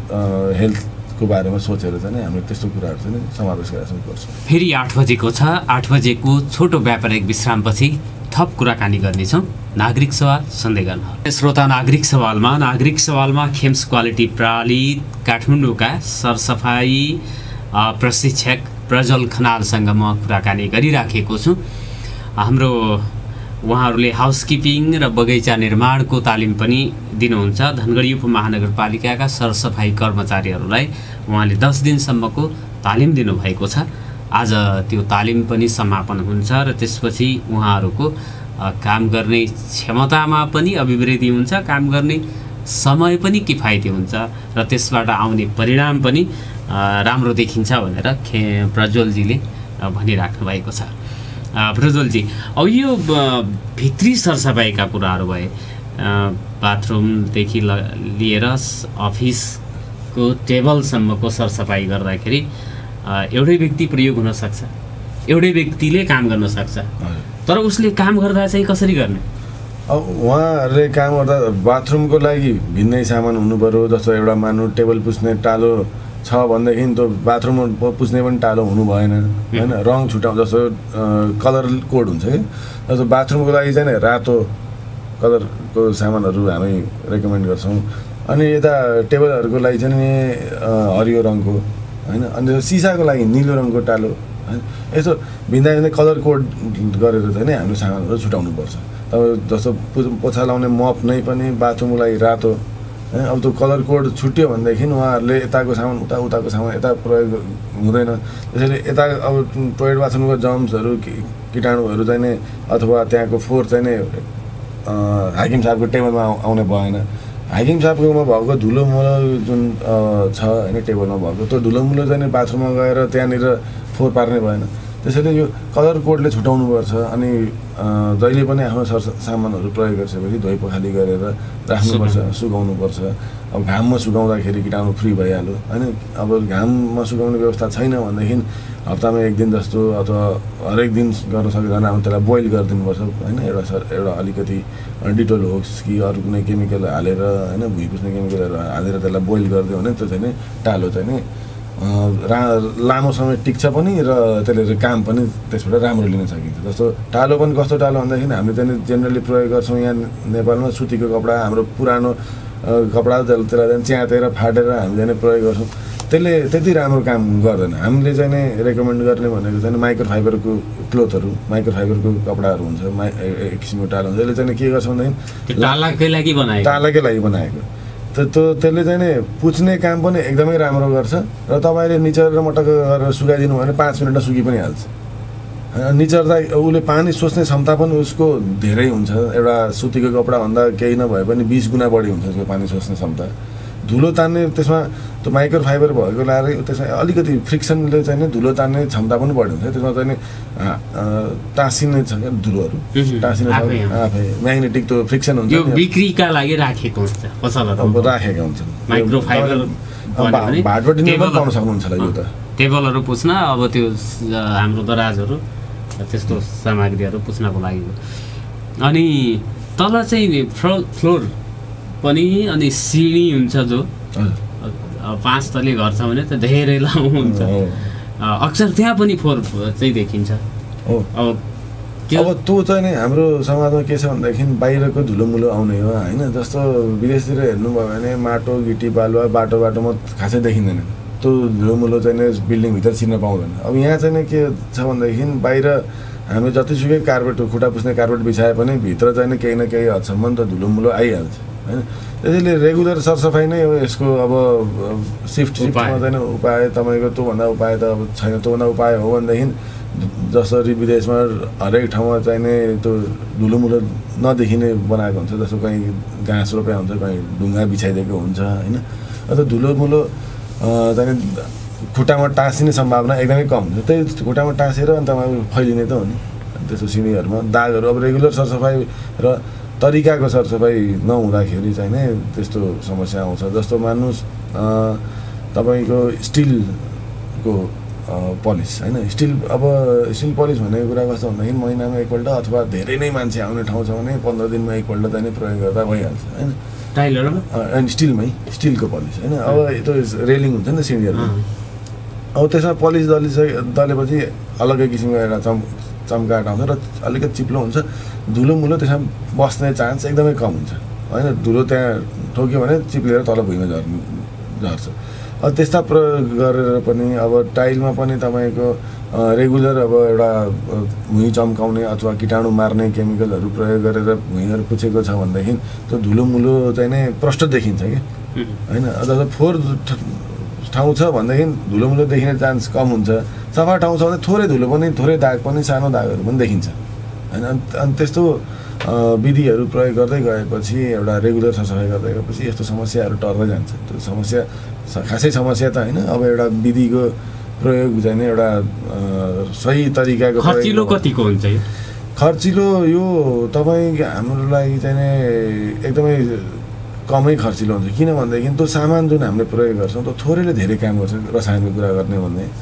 हेल्थको बारेमा सोचेर चाहिँ हामीले त्यस्तो कुराहरू चाहिँ समावेश गरेर गर्छौँ। फेरि 8 बजेको छ, 8 बजेको छोटो व्यापारिक विश्रामपछि थप कुराकानी गर्नेछौँ। नागरिक सवाल सुन्दै गर्नु श्रोता। नागरिक सवालमा खेम्स क्वालिटी प्रणाली काठमाडौँका सरसफाई प्रशिक्षक प्रज्वल खनालसँग म कुराकानी गरिराखेको छु। हाम्रो उहाँहरूले हाउसकिपिङ र बगैँचा निर्माणको तालिम पनि दिनुहुन्छ। धनगढी उपमहानगरपालिकाका सरसफाई कर्मचारीहरूलाई उहाँले 10 दिनसम्मको तालिम दिनुभएको छ। आज त्यो तालिम पनि समापन हुन्छ र त्यसपछि उहाँहरूको काम गर्ने क्षमतामा पनि अभिवृद्धि हुन्छ, काम गर्ने समय पनि किफायती हुन्छ र त्यसबाट आउने परिणाम पनि राम्रो देखिन्छ भनेर प्रज्वलजीले भनिराख्नु भएको छ। प्रज्वलजी, अब यो भित्री सरसफाइका कुराहरू भए, बाथरुमदेखि लिएर अफिसको टेबलसम्मको सरसफाइ गर्दाखेरि एउटै व्यक्ति प्रयोग हुनसक्छ, एउटै व्यक्तिले काम गर्न सक्छ, तर उसले काम गर्दा चाहिँ कसरी गर्ने? अब उहाँहरूले काम गर्दा बाथरुमको लागि भिन्नै सामान हुनु पऱ्यो। जस्तो एउटा मान्नु टेबल पुस्ने टालो छ भनेदेखि त्यो बाथरुम पुस्ने पनि टालो हुनु भएन होइन। रङ छुट्याउँ जस्तो कलर कोड हुन्छ कि जस्तो बाथरुमको लागि चाहिँ रातो कलरको सामानहरू हामी रेकमेन्ड गर्छौँ। अनि यता टेबलहरूको लागि चाहिँ नि हरियो रङको होइन। अनि सिसाको लागि निलो रङको टालो होइन। यस्तो भिन्दा भिन्दै कलर कोड गरेर चाहिँ नि हाम्रो सामानहरू छुट्याउनुपर्छ। अब जस्तो पोछा लाउने मप नै पनि बाथरुमको लागि रातो होइन। अब त्यो कलर कोड छुट्यो भनेदेखि उहाँहरूले यताको सामान उताको सामान यता प्रयोग हुँदैन। त्यसैले यता अब टोयलेट बाथरुमको जम्सहरू किटाणुहरू चाहिँ नि अथवा त्यहाँको फोहोर चाहिँ नि हाकिम साहबको टेबलमा आउने भएन। हाकिम साहबकोमा भएको धुलो मुलो जुन छ होइन टेबलमा भएको त्यो धुलो मुलो चाहिँ बाथरुममा गएर त्यहाँनिर फोहोर पार्ने भएन। त्यसैले यो कलर कोडले छुटाउनुपर्छ। अनि जहिले पनि आफ्नो सामानहरू प्रयोग गरिसकेपछि धोइ पखाली गरेर राख्नुपर्छ, सुकाउनुपर्छ। अब घाममा सुकाउँदाखेरि किटाणु फ्री भइहाल्यो होइन। अब घाममा सुकाउने व्यवस्था छैन भनेदेखि हप्तामा 1 दिन जस्तो अथवा हरेक दिन गर्न सक्दैन अब त्यसलाई बोइल गरिदिनुपर्छ होइन। एउटा अलिकति डिटोल होस् कि अरू कुनै केमिकल हालेर होइन, भुइँ पुस्ने केमिकलहरू हालेर त्यसलाई बोइल गरिदियो भने त्यो चाहिँ नि टालो चाहिँ नि लामो समय टिक्छ पनि र त्यसले काम पनि त्यसबाट राम्रो लिन सकिन्छ। जस्तो टालो पनि कस्तो टालो भन्दाखेरि हामीले चाहिँ जेनरली प्रयोग गर्छौँ यहाँ नेपालमा सुतीको कपडा, हाम्रो पुरानो कपडा त्यसलाई चाहिँ च्यातेर फाटेर हामीले नै प्रयोग गर्छौँ। त्यसले त्यति राम्रो काम गर्दैन। हामीले चाहिँ नै रेकमेन्ड गर्ने भनेको चाहिँ माइक्रो फाइबरको क्लोथहरू, माइक्रो फाइबरको कपडाहरू हुन्छ, एक किसिमको टालो हुन्छ। यसले चाहिँ के गर्छ भनेदेखि टालाकै लागि बनाएको त्यसले चाहिँ नि पुछ्ने काम पनि एकदमै राम्रो गर्छ र तपाईँले निचरेर मटक्क गरेर सुकाइदिनु भने 5 मिनटमा सुकि पनि हाल्छ। निचर्दा उसले पानी सोच्ने क्षमता पनि उसको धेरै हुन्छ। एउटा सुतीको कपडाभन्दा केही नभए पनि 20 गुणा बढी हुन्छ उसको पानी सोच्ने क्षमता। धुलो तान्ने त्यसमा त्यो माइक्रो फाइबर भएको लाएर त्यसमा अलिकति फ्रिक्सनले चाहिँ नि धुलो तान्ने क्षमता पनि बढी हुन्छ। त्यसमा चाहिँ नि टाँसिने छ क्या धुलोहरू, टाँसिने आफै म्याग्नेटिक त्यो फ्रिक्सन हुन्छ। यो बिक्रीका लागि राखेको हुन्छ पसलहरू, राखेका हुन्छन् माइक्रो फाइबर भाटबाट पनि पाउन सक्नुहुन्छ होला। यो त टेबलहरू पुछ्न अब त्यो हाम्रो दराजहरू त्यस्तो सामग्रीहरू पुछ्नको लागि। अनि तल चाहिँ फ्लोर पनि अनि सिँढी हुन्छ जो 5 तले घर छ भने त धेरै लामो हुन्छ। अक्सर त्यहाँ पनि फोहोर चाहिँ देखिन्छ। अब त्यो चाहिँ नि हाम्रो समाजमा के छ भनेदेखि बाहिरको धुलोमुलो आउने हो होइन। जस्तो विदेशतिर हेर्नुभयो भने माटो गिटी बालुवा बाटोमा खासै देखिँदैन। त्यो धुलोमुलो चाहिँ नि बिल्डिङभित्र छिर्न पाउँदैन। अब यहाँ चाहिँ नि के छ भनेदेखि बाहिर हामीले जतिसुकै कार्पेट खुट्टा पुस्ने कार्पेट बिछाए पनि भित्र चाहिँ नि केही न केही हदसम्म त धुलोमुलो आइहाल्छ होइन। त्यसैले रेगुलर सरसफाइ नै हो यसको। अब सिफ्टमा चाहिँ उपाय तपाईँको त्योभन्दा उपाय त अब छैन। त्योभन्दा उपाय हो भनेदेखि जसरी विदेशमा हरेक ठाउँमा चाहिने त्यो धुलोमुलो नदेखिने बनाएको हुन्छ। जस्तो कहीँ घाँस रोप्या हुन्छ, कहीँ ढुङ्गा बिछाइदिएको हुन्छ होइन। अन्त धुलोमुलो चाहिँ खुट्टामा टाँसिने सम्भावना एकदमै कम हुन्छ। त्यही खुट्टामा टाँसेर अन्त फैलिने त हो नि। त्यस्तो सिँढीहरूमा दागहरू अब रेगुलर सरसफाइ र तरिकाको सरसफाइ नहुँदाखेरि चाहिँ नै त्यस्तो समस्या आउँछ। जस्तो मान्नुहोस् तपाईँको स्टिलको पलिस होइन। स्टिल पलिस भनेको कुरा कस्तो भन्दाखेरि महिनामा एकपल्ट अथवा धेरै नै मान्छे आउने ठाउँ छ भने 15 दिनमा एकपल्ट चाहिँ प्रयोग गर्दा भइहाल्छ होइन। टाइलरमा अनि स्टिलको पलिस होइन। अब त्यो रेलिङ हुन्छ नि त सिँढीहरूमा। अब त्यसमा पलिस दलेपछि अलग्गै किसिमको एउटा चम्काट आउँछ र अलिकति चिप्लो हुन्छ। धुलोमुलो त्यसमा बस्ने चान्स एकदमै कम हुन्छ होइन। धुलो त्यहाँ ठोक्यो भने चिप्लेर तल भुइँमा झर्छ। अब त्यस्ता प्रयोग गरेर पनि अब टाइलमा पनि तपाईँको रेगुलर अब एउटा भुइँ चम्काउने अथवा किटाणु मार्ने केमिकलहरू प्रयोग गरेर भुइँहरू पुछेको छ भनेदेखि त्यो धुलोमुलो चाहिँ नै प्रष्ट देखिन्छ कि होइन। जस्तो फोहोर ठाउँ छ भनेदेखि धुलोमुलो देखिने चान्स कम हुन्छ। सफा ठाउँ छ भने थोरै धुलो पनि, थोरै दाग पनि, सानो दागहरू पनि देखिन्छ होइन। अनि त्यस्तो विधिहरू प्रयोग गर्दै गएपछि एउटा रेगुलर सरसफाइ गर्दै गएपछि यस्तो समस्याहरू टर्दै जान्छ। त्यो समस्या खासै समस्या त होइन। अब एउटा विधिको प्रयोग चाहिँ नि एउटा सही तरिकाको खर्चिलो कतिको हुन्छ? खर्चिलो यो तपाईँ हाम्रो लागि चाहिँ नि एकदमै कमै खर्चिलो हुन्छ। किन भनेदेखि त्यो सामान जुन हामीले प्रयोग गर्छौँ त्यो थोरैले धेरै काम गर्छ। रसायनको कुरा गर्ने भने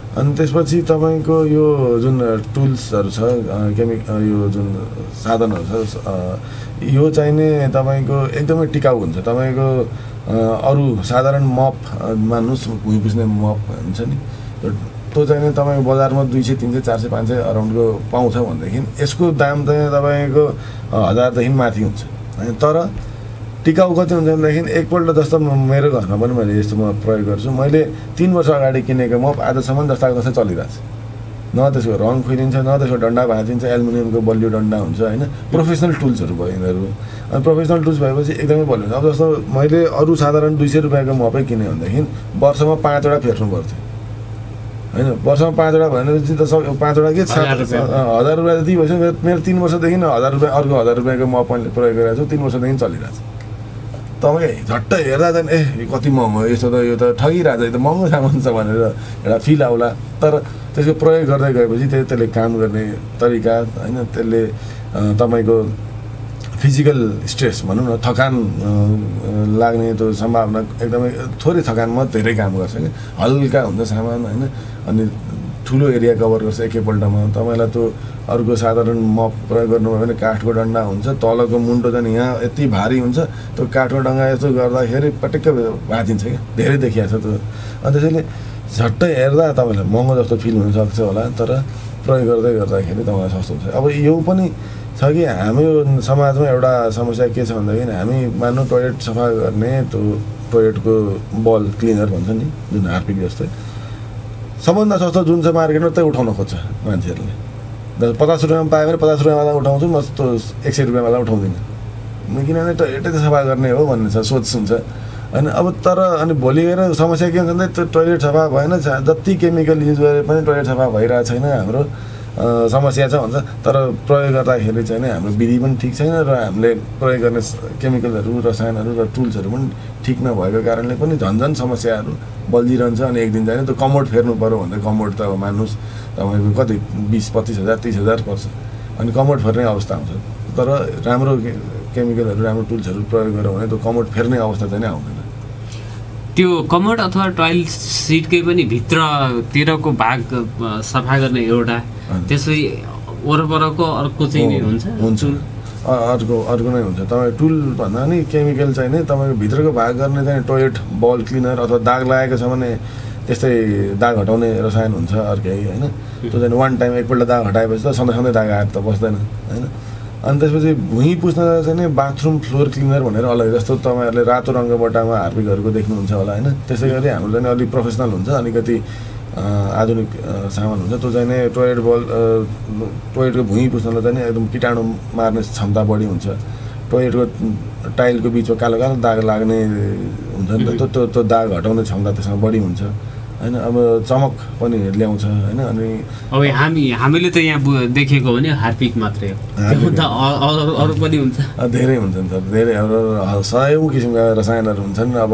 अनि त्यसपछि तपाईँको यो जुन टुल्सहरू छ यो जुन साधनहरू छ यो चाहिने तपाईँको एकदमै टिकाउ हुन्छ। तपाईँको अरू साधारण मप मान्नुहोस् भुइँ पुस्ने मप हुन्छ नि त्यो चाहिने तपाईँको बजारमा 200, 300, 400, 500 अराउन्डको पाउँछ भनेदेखि यसको दाम चाहिँ तपाईँको 1000देखि माथि हुन्छ होइन। तर टिकाउ कति हुन्छ भनेदेखि एकपल्ट जस्तो मेरो घरमा पनि मैले यस्तो म प्रयोग गर्छु। मैले 3 वर्ष अगाडि किनेको मप आजसम्म जस्ताको जस्तै चलिरहेको छ। न त्यसको रङ खुइदिन्छ न त्यसको डन्डा भाँचिन्छ, एल्युमिनियमको बलियो डन्डा हुन्छ होइन। प्रोफेसनल टुल्सहरू भयो यिनीहरू। अनि प्रोफेसनल टुल्स भएपछि एकदमै बलियो हुन्छ। अब जस्तो मैले अरू साधारण 200 रुपियाँको मपै किनेँ भनेदेखि वर्षमा 5 वटा फेर्नु पर्थ्यो होइन। वर्षमा 5 वटा भनेपछि त 5 वटा के 1000 रुपियाँ जति भइसक्यो। मेरो 3 वर्षदेखि 1000 रुपियाँ अर्को 1000 रुपियाँको मप मैले प्रयोग गरिरहेको छु। 3 वर्षदेखि चलिरहेको छ। तपाईँ झट्ट हेर्दा चाहिँ कति महँगो यस्तो त यो त ठगिरहेको छ, यो त महँगो सामान छ भनेर एउटा फिल आउला। तर त्यसको प्रयोग गर्दै गएपछि त्यसले काम गर्ने तरिका होइन, त्यसले तपाईँको फिजिकल स्ट्रेस भनौँ न थकान लाग्ने त्यो सम्भावना एकदमै थोरै थकानमा धेरै काम गर्छ कि हल्का हुन्छ सामान होइन। अनि ठुलो एरिया कभर गर्छ एकैपल्टमा। तपाईँलाई त्यो अर्को साधारण मप प्रयोग गर्नुभयो भने काठको डन्डा हुन्छ, तलको मुन्टो चाहिँ यहाँ यति भारी हुन्छ, त्यो काठको डङ्गा यस्तो गर्दाखेरि पटक्क भाँचिन्छ क्या, धेरै देखिएको छ त्यो। अनि त्यसैले झट्ट हेर्दा तपाईँलाई महँगो जस्तो फिल हुनसक्छ होला, तर प्रयोग गर्दै गर्दाखेरि तपाईँलाई सस्तो हुन्छ। अब यो पनि छ कि हाम्रो समाजमा एउटा समस्या के छ भन्दाखेरि हामी मान्नु टोयलेट सफा गर्ने त्यो टोयलेटको बल क्लिनर भन्छ नि जुन हार्पिक जस्तै सबभन्दा सस्तो जुन छ मार्केटमा त्यही उठाउन खोज्छ मान्छेहरूले। 50 रुपियाँमा पायो भने 50 रुपियाँवाला उठाउँछु, म त्यो 100 रुपियाँवाला उठाउँदिनँ किनभने टोयलेटै त सफा गर्ने हो भन्ने छ सोच हुन्छ होइन। अब तर अनि भोलि गएर समस्या के हुन्छ भने त्यो टोयलेट सफा भएन, जति केमिकल युज गरे पनि टोयलेट सफा भइरहेको छैन, हाम्रो समस्या छ भन्छ। तर प्रयोग गर्दाखेरि चाहिँ हाम्रो विधि पनि ठिक छैन र हामीले प्रयोग गर्ने केमिकलहरू रसायनहरू र टुल्सहरू पनि ठिक नभएको कारणले पनि झन्झन समस्याहरू बल्झिरहन्छ। अनि एक दिन चाहिँ त्यो कमोड फेर्नु पऱ्यो भन्दा कमोड त अब मान्नुहोस् तपाईँको कति 20-25 हजार 30 हजार पर्छ। अनि कमोड फेर्ने अवस्था आउँछ। तर राम्रो केमिकलहरू राम्रो टुल्सहरू प्रयोग गऱ्यो भने त्यो कमोड फेर्ने अवस्था चाहिँ आउँदैन। त्यो कमोड अथवा टोइलेट सिटकै पनि भित्रतिरको भाग सफा गर्ने एउटा त्यसै वरपरको अर्को चाहिँ नै हुन्छ अर्को नै हुन्छ। तपाईँ टुल भन्दा नि केमिकल चाहिँ नै तपाईँको भित्रको भाग गर्ने चाहिँ टोयलेट बल क्लिनर अथवा दाग लागेको छ भने त्यस्तै दाग हटाउने रसायन हुन्छ अर्कै होइन। त्यो चाहिँ वान टाइम एकपल्ट दाग हटाएपछि त सधैँ सधैँ दाग आएर त बस्दैन होइन। अनि त्यसपछि भुइँ पुस्न चाहिँ नि बाथरुम फ्लोर क्लिनर भनेर अलग, जस्तो तपाईँहरूले रातो रङको बट्टामा हार्पिकहरूको देख्नुहुन्छ होला होइन। त्यसै गरी हाम्रो चाहिँ अलिक प्रोफेसनल हुन्छ, अलिकति आधुनिक सामान हुन्छ। त्यो चाहिँ नि टोयलेटको भुइँ पुस्नलाई चाहिँ एकदम कीटाणु मार्ने क्षमता बढी हुन्छ। टोयलेटको टाइलको बिचमा कालो कालो दाग लाग्ने हुन्छ नि त, त्यो दाग हटाउने क्षमता त्यसमा बढी हुन्छ होइन। अब चमक पनि ल्याउँछ होइन। अनि अब हामीले त यहाँ देखेको भने हार्पिक मात्रै हो, अरू पनि हुन्छ, धेरै हुन्छ नि सर, धेरै अब 100 किसिमका रसायनहरू हुन्छन्। अब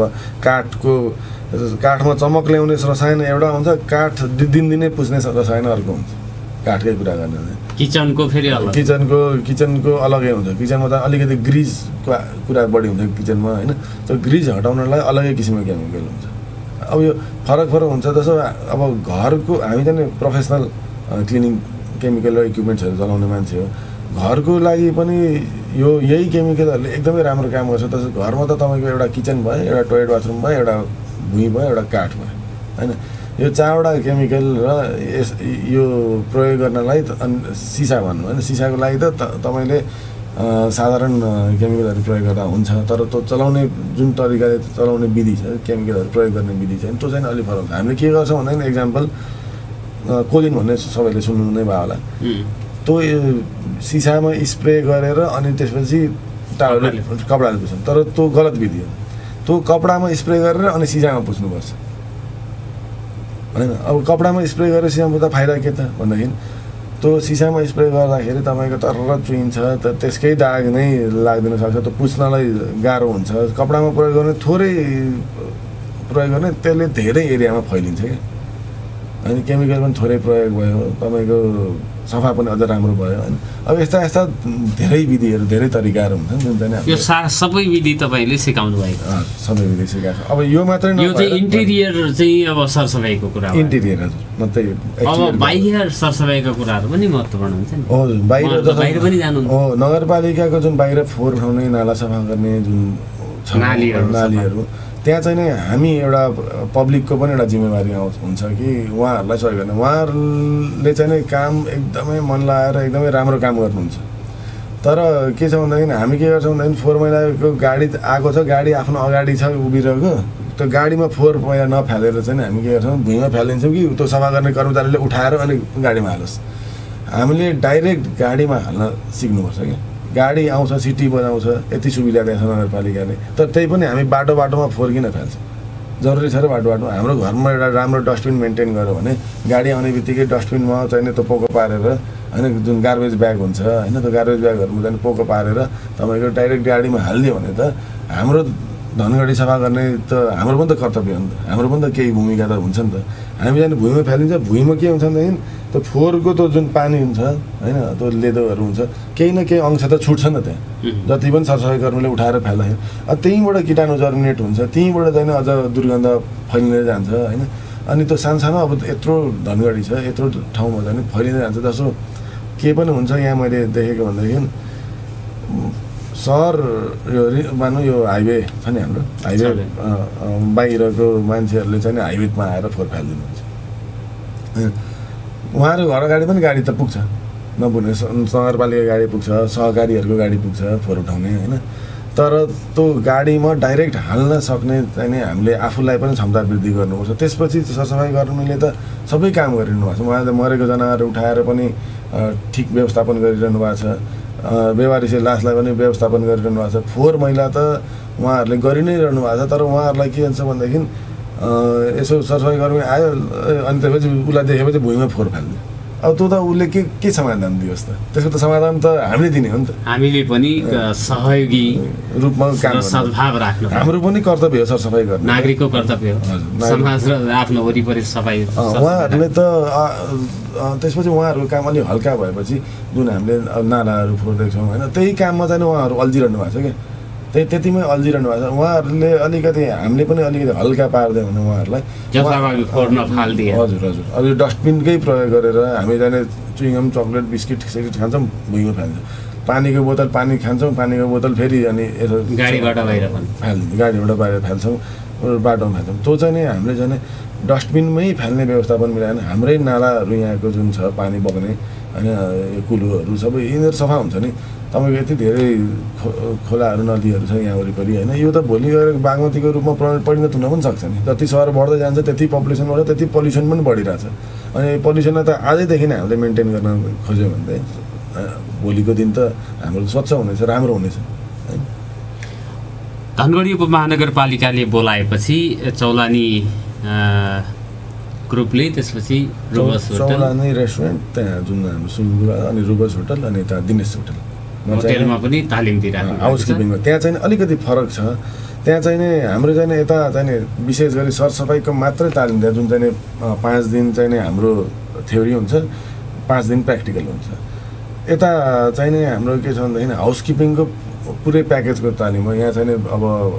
काठमा चमक ल्याउने रसायन एउटा हुन्छ, काठ दिनदिनै पुस्ने रसायन अर्को हुन्छ। काठकै कुरा गर्ने भने किचनको फेरि अलग, किचनको अलगै हुन्छ। किचनमा त अलिकति ग्रिजको कुरा बढी हुन्छ किचनमा होइन। त्यो ग्रिज हटाउनलाई अलगै किसिमको केमिकल हुन्छ। अब यो फरक हुन्छ। जस्तो अब घरको हामी चाहिँ प्रोफेसनल क्लिनिङ केमिकल र इक्विपमेन्ट्सहरू चलाउने मान्छे हो, घरको लागि पनि यही केमिकलहरूले एकदमै राम्रो काम गर्छ। जस्तो घरमा त तपाईँको एउटा किचन भयो, एउटा टोयलेट बाथरुम भयो, एउटा भुइँ भयो, एउटा काठ भयो होइन। यो 4वटा केमिकल र यो प्रयोग गर्नलाई सिसा भन्नु होइन। सिसाको लागि त तपाईँले साधारण केमिकलहरू प्रयोग गर्दा हुन्छ, तर त्यो चलाउने जुन तरिकाले चलाउने विधि छ, केमिकलहरू प्रयोग गर्ने विधि चाहिँ त्यो चाहिँ अलिक फरक हुन्छ। हामीले के गर्छौँ भन्दाखेरि एक्जाम्पल कोलिन भन्ने सबैले सुन्नु नै भयो होला। त्यो सिसामा स्प्रे गरेर अनि त्यसपछि टावलले कपडाले पुस्छौँ, तर त्यो गलत विधि हो। त्यो कपडामा स्प्रे गरेर अनि सिसामा पुस्नुपर्छ होइन। अब कपडामा स्प्रे गरेर सिसामा पुस्दा फाइदा के त भन्दाखेरि त्यो सिसामा स्प्रे गर्दाखेरि तपाईँको तरर चुइन्छ, त त्यसकै दाग नै लाग्दैन सक्छ, त्यो पुस्नलाई गाह्रो हुन्छ। कपडामा प्रयोग गर्ने थोरै प्रयोग गर्ने त्यसले धेरै एरियामा फैलिन्छ क्या होइन केमिकल पनि थोरै प्रयोग भयो तपाईँको सफा पनि अझ राम्रो भयो होइन अब यस्ता यस्ता धेरै विधिहरू धेरै तरिकाहरू हुन्छन् जुन चाहिँ यो सबै विधि तपाईँले सिकाउनु भएको सबै विधि सिकाएको अब यो मात्रै यो चाहिँ इन्टेरियर चाहिँ अब सरसफाइको कुरा हो इन्टेरियर हजुर मात्रै अब बाहिर सरसफाइको कुराहरू पनि महत्त्वपूर्ण हुन्छ नि हजुर बाहिर पनि जानु हो नगरपालिकाको जुन बाहिर फोहोर उठाउने नाला सफा गर्ने जुन नालीहरू त्यहाँ चाहिँ नै हामी एउटा पब्लिकको पनि एउटा जिम्मेवारी हुन्छ कि उहाँहरूलाई सहयोग गर्ने उहाँहरूले चाहिँ नै काम एकदमै मन लगाएर एकदमै राम्रो काम गर्नुहुन्छ तर के छ भन्दाखेरि हामी के गर्छौँ भन्दाखेरि फोहोर मैलाको गाडी आएको छ गाडी आफ्नो अगाडि छ उभिरहेको त्यो गाडीमा फोहोर मैला नफालेर चाहिँ हामी के गर्छौँ भुइँमा फालिदिन्छौँ कि त्यो सफा गर्ने कर्मचारीले उठाएर अनि गाडीमा हालोस् हामीले डाइरेक्ट गाडीमा हाल्न सिक्नुपर्छ क्या गाडी आउँछ सिटी बजाउँछ यति सुविधा दिएको छ नगरपालिकाले तर त्यही पनि हामी बाटोमा फोहोर किन फाल्छौँ जरुरी छ र बाटोमा हाम्रो घरमा एउटा राम्रो डस्टबिन मेन्टेन गर्यो भने गाडी आउने बित्तिकै डस्टबिनमा चाहिने त्यो पोको पारेर होइन जुन गार्बेज ब्याग हुन्छ होइन त्यो गार्बेज ब्यागहरूमा चाहिँ पोको पारेर तपाईँको डाइरेक्ट गाडीमा हालिदियो भने त हाम्रो धनगढी सफा गर्ने त हाम्रो पनि त कर्तव्य हो नि त हाम्रो पनि त केही भूमिका त हुन्छ नि त हामी जाने भुइँमा फालिन्छ भुइँमा के हुन्छ भनेदेखि त्यो फोहोरको त जुन पानी हुन्छ होइन त्यो लेदोहरू हुन्छ केही न केही अंश त छुट्छ नि त्यहाँ जति पनि सरसफाइ कर्मीले उठाएर फाल्दाखेरि त्यहीँबाट कीटाणु जर्मिनेट हुन्छ त्यहीँबाट चाहिँ अझ दुर्गन्ध फैलिँदै जान्छ होइन अनि त्यो सानो अब यत्रो धनगढी छ यत्रो ठाउँमा चाहिँ फैलिँदै जान्छ जसो के पनि हुन्छ यहाँ मैले देखेको भनेदेखि सहर यो मानौँ यो हाइवे छ नि हाम्रो हाइवे बाहिरको मान्छेहरूले चाहिँ हाइवेमा आएर फोहोर फालिदिनुहुन्छ उहाँहरू घर अगाडि पनि गाडी त पुग्छ नपुग्ने नगरपालिका गाडी पुग्छ सहकारीहरूको गाडी पुग्छ फोहोर उठाउने होइन तर त्यो गाडीमा डाइरेक्ट हाल्न सक्ने चाहिँ हामीले आफूलाई पनि क्षमता वृद्धि गर्नुपर्छ त्यसपछि सरसफाइ गर्नेले त सबै काम गरिरहनु भएको छ उहाँले मरेको जनावर उठाएर पनि ठिक व्यवस्थापन गरिरहनु भएको छ बेवारिसे लासलाई पनि व्यवस्थापन गरिरहनु भएको छ फोहोर मैला त उहाँहरूले गरि नै रहनु भएको छ तर उहाँहरूलाई के हुन्छ भनेदेखि यसो सरसफाइ कर्मी आयो अनि त्यसपछि उसलाई देखेपछि भुइँमा फोहोर फाल्दियो अब त्यो त उसले के समाधान दियोस् त त्यसको त समाधान त हामीले दिने हो नि त हामीले पनि सहयोगी रूपमा काम सद्भाव राख्नु हाम्रो पनि कर्तव्य हो सरसफाइ गर्ने नागरिकको कर्तव्य हो समाज र आफ्नो वरिपरि सफाइ उहाँहरूले त त्यसपछि उहाँहरूको काम अलिक हल्का भएपछि जुन हामीले नालाहरू फोर्दैछौँ होइन त्यही काममा चाहिँ उहाँहरू अल्झिरहनु भएको छ क्या त्यतिमै अल्झिरहनु भएको छ उहाँहरूले अलिकति हामीले पनि अलिकति हल्का पारिदियो भने उहाँहरूलाई हजुर अब यो डस्टबिनकै प्रयोग गरेर हामी जाने चुइङम चक्लेट बिस्किट सिस्किट खान्छौँ भुइँमा फाल्छौँ पानीको बोतल पानी खान्छौँ पानीको बोतल फेरि अनि यसो गाडीबाट बाहिर गाडीबाट बाहिर फाल्छौँ बाटोमा फाल्छौँ त्यो चाहिँ नि हामीले जाने डस्टबिनमै फाल्ने व्यवस्थापन मिलाएन हाम्रै नालाहरू यहाँको जुन छ पानी बग्ने होइन कुलोहरू सबै यिनीहरू सफा हुन्छ नि तपाईँको यति धेरै खोलाहरू नदीहरू छ यहाँ वरिपरि होइन यो त भोलि गएर बागमतीको रूपमा परिणत हुन पनि सक्छ नि जति सहर बढ्दै जान्छ त्यति पपुलेसन बढ्छ त्यति पल्युसन पनि बढिरहेछ अनि पल्युसनलाई त आजैदेखि नै हामीले मेन्टेन गर्न खोज्यो भने भोलिको दिन त हाम्रो स्वच्छ हुनेछ राम्रो हुनेछ होइन धनगढी उपमहानगरपालिकाले बोलाएपछि चौलानी ग्रुपले त्यसपछि चौलानी रेस्टुरेन्ट त्यहाँ जुन हाम्रो सुरुवा अनि रुबस होटल अनि यता दिनेश होटलमा पनि तालिम दिइराख्नु हाउसकिपिङमा त्यहाँ चाहिँ अलिकति फरक छ त्यहाँ चाहिँ नि हाम्रो चाहिँ यता चाहिँ विशेष गरी सरसफाइको मात्रै तालिम दिन्छ जुन चाहिँ 5 दिन चाहिँ हाम्रो थ्योरी हुन्छ 5 दिन प्र्याक्टिकल हुन्छ यता चाहिँ नि हाम्रो के छ भन्दाखेरि हाउसकिपिङको पुरै प्याकेजको तालिम हो यहाँ चाहिँ अब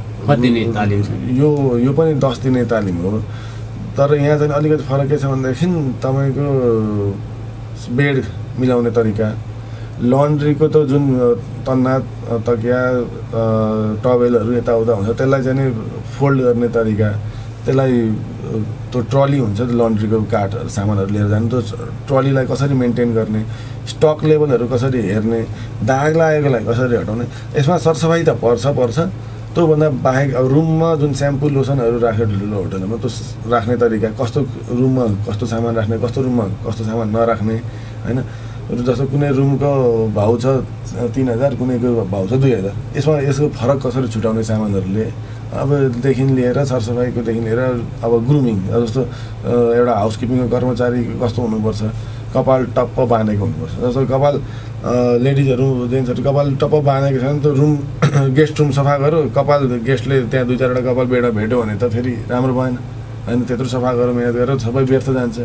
यो पनि 10 दिने तालिम हो तर यहाँ चाहिँ अलिकति फरक के छ भनेदेखि तपाईँको बेड मिलाउने तरिका लन्ड्रीको त जुन तन्नात तकिया टवेलहरू यताउता हुन्छ त्यसलाई चाहिँ फोल्ड गर्ने तरिका त्यसलाई त्यो ट्रली हुन्छ लन्ड्रीको काठहरू सामानहरू लिएर जानु त्यो ट्रलीलाई कसरी मेन्टेन गर्ने स्टक लेभलहरू कसरी हेर्ने दाग लागेकोलाई कसरी हटाउने यसमा सरसफाइ त पर्छ त्योभन्दा बाहेक अब रुममा जुन स्याम्पू लोसनहरू राख्यो ठुल्ठुलो होटलहरूमा त्यो राख्ने तरिका कस्तो रुममा कस्तो सामान राख्ने कस्तो रुममा कस्तो सामान नराख्ने होइन जस्तो कुनै रुमको भाउ छ 3000 कुनैको भाउ छ 2000 यसको फरक कसरी छुटाउने सामानहरूले अबदेखि लिएर सरसफाइकोदेखि लिएर अब ग्रुमिङ जस्तो एउटा हाउसकिपिङको कर्मचारी कस्तो हुनुपर्छ कपाल टप्प बाँधेको हुनुपर्छ जस्तो कपाल लेडिजहरू जेन्ट्सहरू कपाल टप्प बाँधेको छ भने त्यो रुम गेस्ट रुम सफा गऱ्यो कपाल गेस्टले त्यहाँ 2-4वटा कपाल भेट्यो भने त फेरि राम्रो भएन होइन त्यत्रो सफा गरेर मेहनत गरेर सबै व्यर्थ जान्छ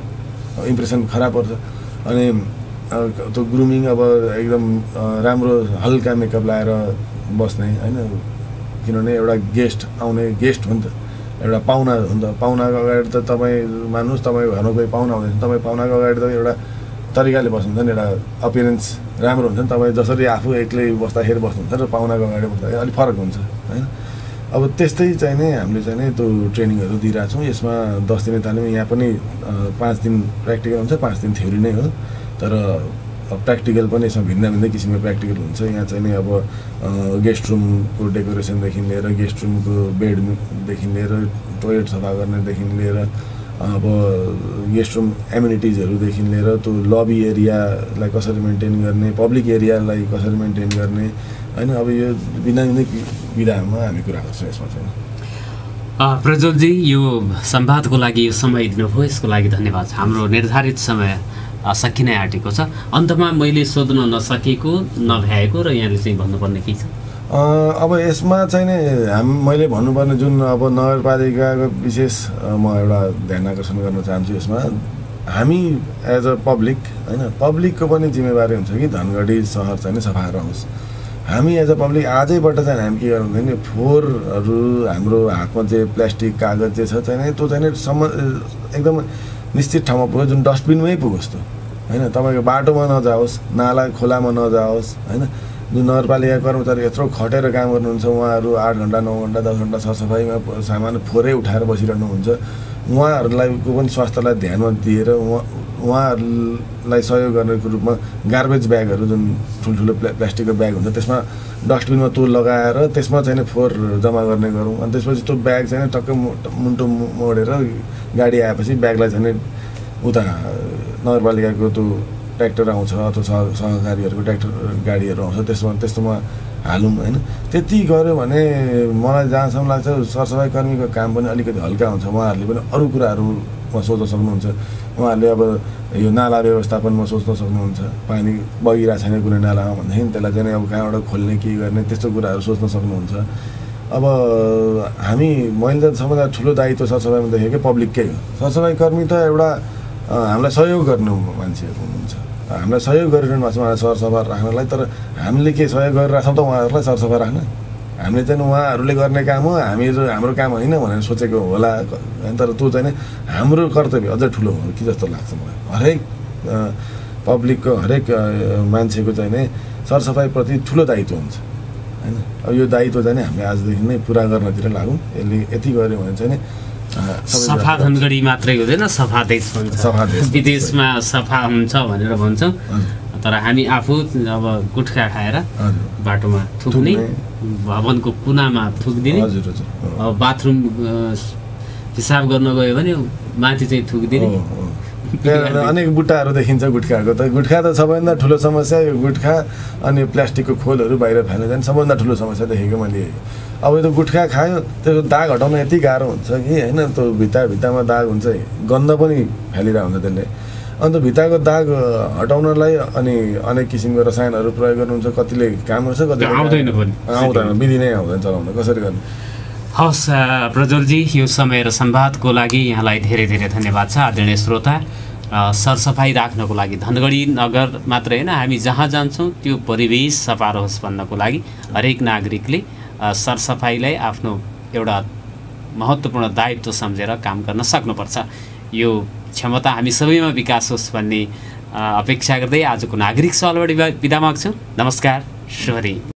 इम्प्रेसन खराब पर्छ। अनि त्यो ग्रुमिङ अब एकदम राम्रो हल्का मेकअप लगाएर बस्ने होइन, किनभने एउटा गेस्ट आउने गेस्ट हो नि त, एउटा पाहुना हो नि त। पाहुनाको अगाडि त तपाईँ मान्नुहोस् तपाईँको घरमा कोही पाहुना आउँदैछ, तपाईँ पाहुनाको अगाडि त एउटा तरिकाले बस्नुहुन्छ नि, एउटा अपियरेन्स राम्रो हुन्छ नि। तपाईँ जसरी आफू एक्लै बस्दाखेरि बस्नुहुन्छ र पाहुनाको अगाडि बस्दाखेरि अलिक फरक हुन्छ होइन। अब त्यस्तै चाहिँ नै हामीले चाहिँ नै त्यो ट्रेनिङहरू दिइरहेको छौँ। यसमा 10 दिने तालिम, यहाँ पनि 5 दिन प्र्याक्टिकल हुन्छ, 5 दिन थ्योरी नै हो। तर प्र्याक्टिकल पनि यसमा भिन्न भिन्दै किसिमको प्र्याक्टिकल हुन्छ। यहाँ चाहिँ नि अब गेस्ट रुमको डेकोरेसनदेखि लिएर, गेस्ट रुमको बेडदेखि लिएर, टोयलेट सफा गर्नेदेखि लिएर, अब गेस्ट रुम एम्युनिटिजहरूदेखि लिएर त्यो लबी एरियालाई कसरी मेन्टेन गर्ने, पब्लिक एरियालाई कसरी मेन्टेन गर्ने होइन। अब यो भिन्न भिन्दै विधामा हामी कुरा गर्छौँ यसमा चाहिँ। प्रज्वलजी, यो संवादको लागि यो समय दिनुभयो, यसको लागि धन्यवाद। हाम्रो निर्धारित समय सकिनै आँटेको छ। अन्तमा मैले सोध्न नसकेको, नभ्याएको र यहाँले चाहिँ भन्नुपर्ने के छ? अब यसमा चाहिँ नि मैले भन्नुपर्ने जुन अब नगरपालिकाको विशेष म एउटा ध्यान आकर्षण गर्न चाहन्छु यसमा, हामी एज अ पब्लिक होइन, पब्लिकको पनि जिम्मेवारी हुन्छ कि धनगढी सहर चाहिँ नि सफा रहोस्। हामी एज अ पब्लिक आजैबाट चाहिँ हामी के गर्नु हुँदैन, फोहोरहरू हाम्रो हातमा चाहिँ प्लास्टिक कागज जे छ चाहिँ नि त्यो चाहिँ नि एकदम निश्चित ठाउँमा पुग्यो, जुन डस्टबिनमै पुगोस् त होइन। तपाईँको बाटोमा नजाओस्, नाला खोलामा नजाओस् होइन। जुन नगरपालिका कर्मचारी यत्रो खटेर काम गर्नुहुन्छ, उहाँहरू 8 घन्टा 9 घन्टा 10 घन्टा सरसफाइमा सामान फोहोरै उठाएर बसिरहनुहुन्छ। उहाँहरूलाई पनि स्वास्थ्यलाई ध्यानमा दिएर उहाँहरूलाई सहयोग गर्नेको रूपमा गार्बेज ब्यागहरू जुन ठुल्ठुलो प्लास्टिकको ब्याग हुन्छ त्यसमा डस्टबिनमा त्यो लगाएर त्यसमा चाहिँ फोहोर जम्मा गर्ने गरौँ। अनि त्यसपछि त्यो ब्याग चाहिँ टक्कै मुन्टो मोडेर गाडी आएपछि ब्यागलाई चाहिँ उता नगरपालिकाको त्यो ट्र्याक्टर आउँछ अथवा सहकारीहरूको ट्र्याक्टर गाडीहरू आउँछ त्यस्तोमा हालौँ होइन। त्यति गऱ्यो भने मलाई जहाँसम्म लाग्छ सरसफाइ कर्मीको काम पनि अलिकति हल्का हुन्छ। उहाँहरूले पनि अरू कुराहरूमा सोच्न सक्नुहुन्छ। उहाँहरूले अब यो नाला व्यवस्थापनमा सोच्न सक्नुहुन्छ, पानी बगिरहेको छैन कुनै नालामा भनेदेखि त्यसलाई चाहिँ अब कहाँबाट खोल्ने के गर्ने त्यस्तो कुराहरू सोच्न सक्नुहुन्छ। अब मैले त सबभन्दा ठुलो दायित्व सरसफाइमा देखेको पब्लिककै हो। सरसफाइ कर्मी त एउटा हामीलाई सहयोग गर्नु मान्छेहरू हुनुहुन्छ, हामीलाई सहयोग गरिरहनु भएको छ उहाँलाई सरसफा राख्नलाई। तर हामीले के सहयोग गरिरहेछौँ त उहाँहरूलाई सरसफा राख्न? हामीले चाहिँ उहाँहरूले गर्ने काम हो, हाम्रो काम होइन भनेर सोचेको होला। तर त्यो चाहिँ हाम्रो कर्तव्य अझ ठुलो हो कि जस्तो लाग्छ मलाई। हरेक पब्लिकको हरेक मान्छेको चाहिँ नै सरसफाइप्रति ठुलो दायित्व हुन्छ होइन। अब यो दायित्व चाहिँ हामीले आजदेखि नै पुरा गर्नतिर लागौँ। यसले यति गऱ्यो भने चाहिँ सफा धनगढी मात्रै हुँदैन, सफा देश भन्छ। विदेशमा सफा हुन्छ भनेर भन्छ, तर हामी आफू अब गुट्खा खाएर बाटोमा थुक्ने, भवनको कुनामा थुकिदिने, बाथरुम पिसाब गर्न गयो भने माथि चाहिँ थुकिदिने। अनेक बुट्टाहरू देखिन्छ गुट्खाको। त गुट्खा त सबैभन्दा ठुलो समस्या यो गुट्खा अनि प्लास्टिकको खोलहरू बाहिर फाल्ने चाहिँ सबैभन्दा ठुलो समस्या देखेको मैले। अब यो गुट्खा खायो त्यो दाग हटाउन यति गाह्रो हुन्छ कि होइन। त्यो भित्तामा दाग हुन्छ, गन्ध पनि फालिरहेको हुन्छ त्यसले। अन्त भित्ताको दाग हटाउनलाई अनि अनेक किसिमको रसायनहरू प्रयोग गर्नुहुन्छ। कतिले काम गर्छ, कतिले आउँदैन, विधि नै आउँदैन चलाउन, कसरी गर्ने। हवस् प्रज्वलजी, यो समय र संवादको लागि यहाँलाई धेरै धेरै धन्यवाद छ। आदरणीय श्रोता, सरसफाइ राख्नको लागि धनगढी नगर मात्रै होइन, हामी जहाँ जान्छौँ त्यो परिवेश सफा रहोस् भन्नको लागि हरेक नागरिकले सरसफाइलाई आफ्नो एउटा महत्त्वपूर्ण दायित्व सम्झेर काम गर्न सक्नुपर्छ। यो क्षमता हामी सबैमा विकास होस् भन्ने अपेक्षा गर्दै आजको नागरिक सवालबाट बिदा माग्छु। नमस्कार, शुभ दिन।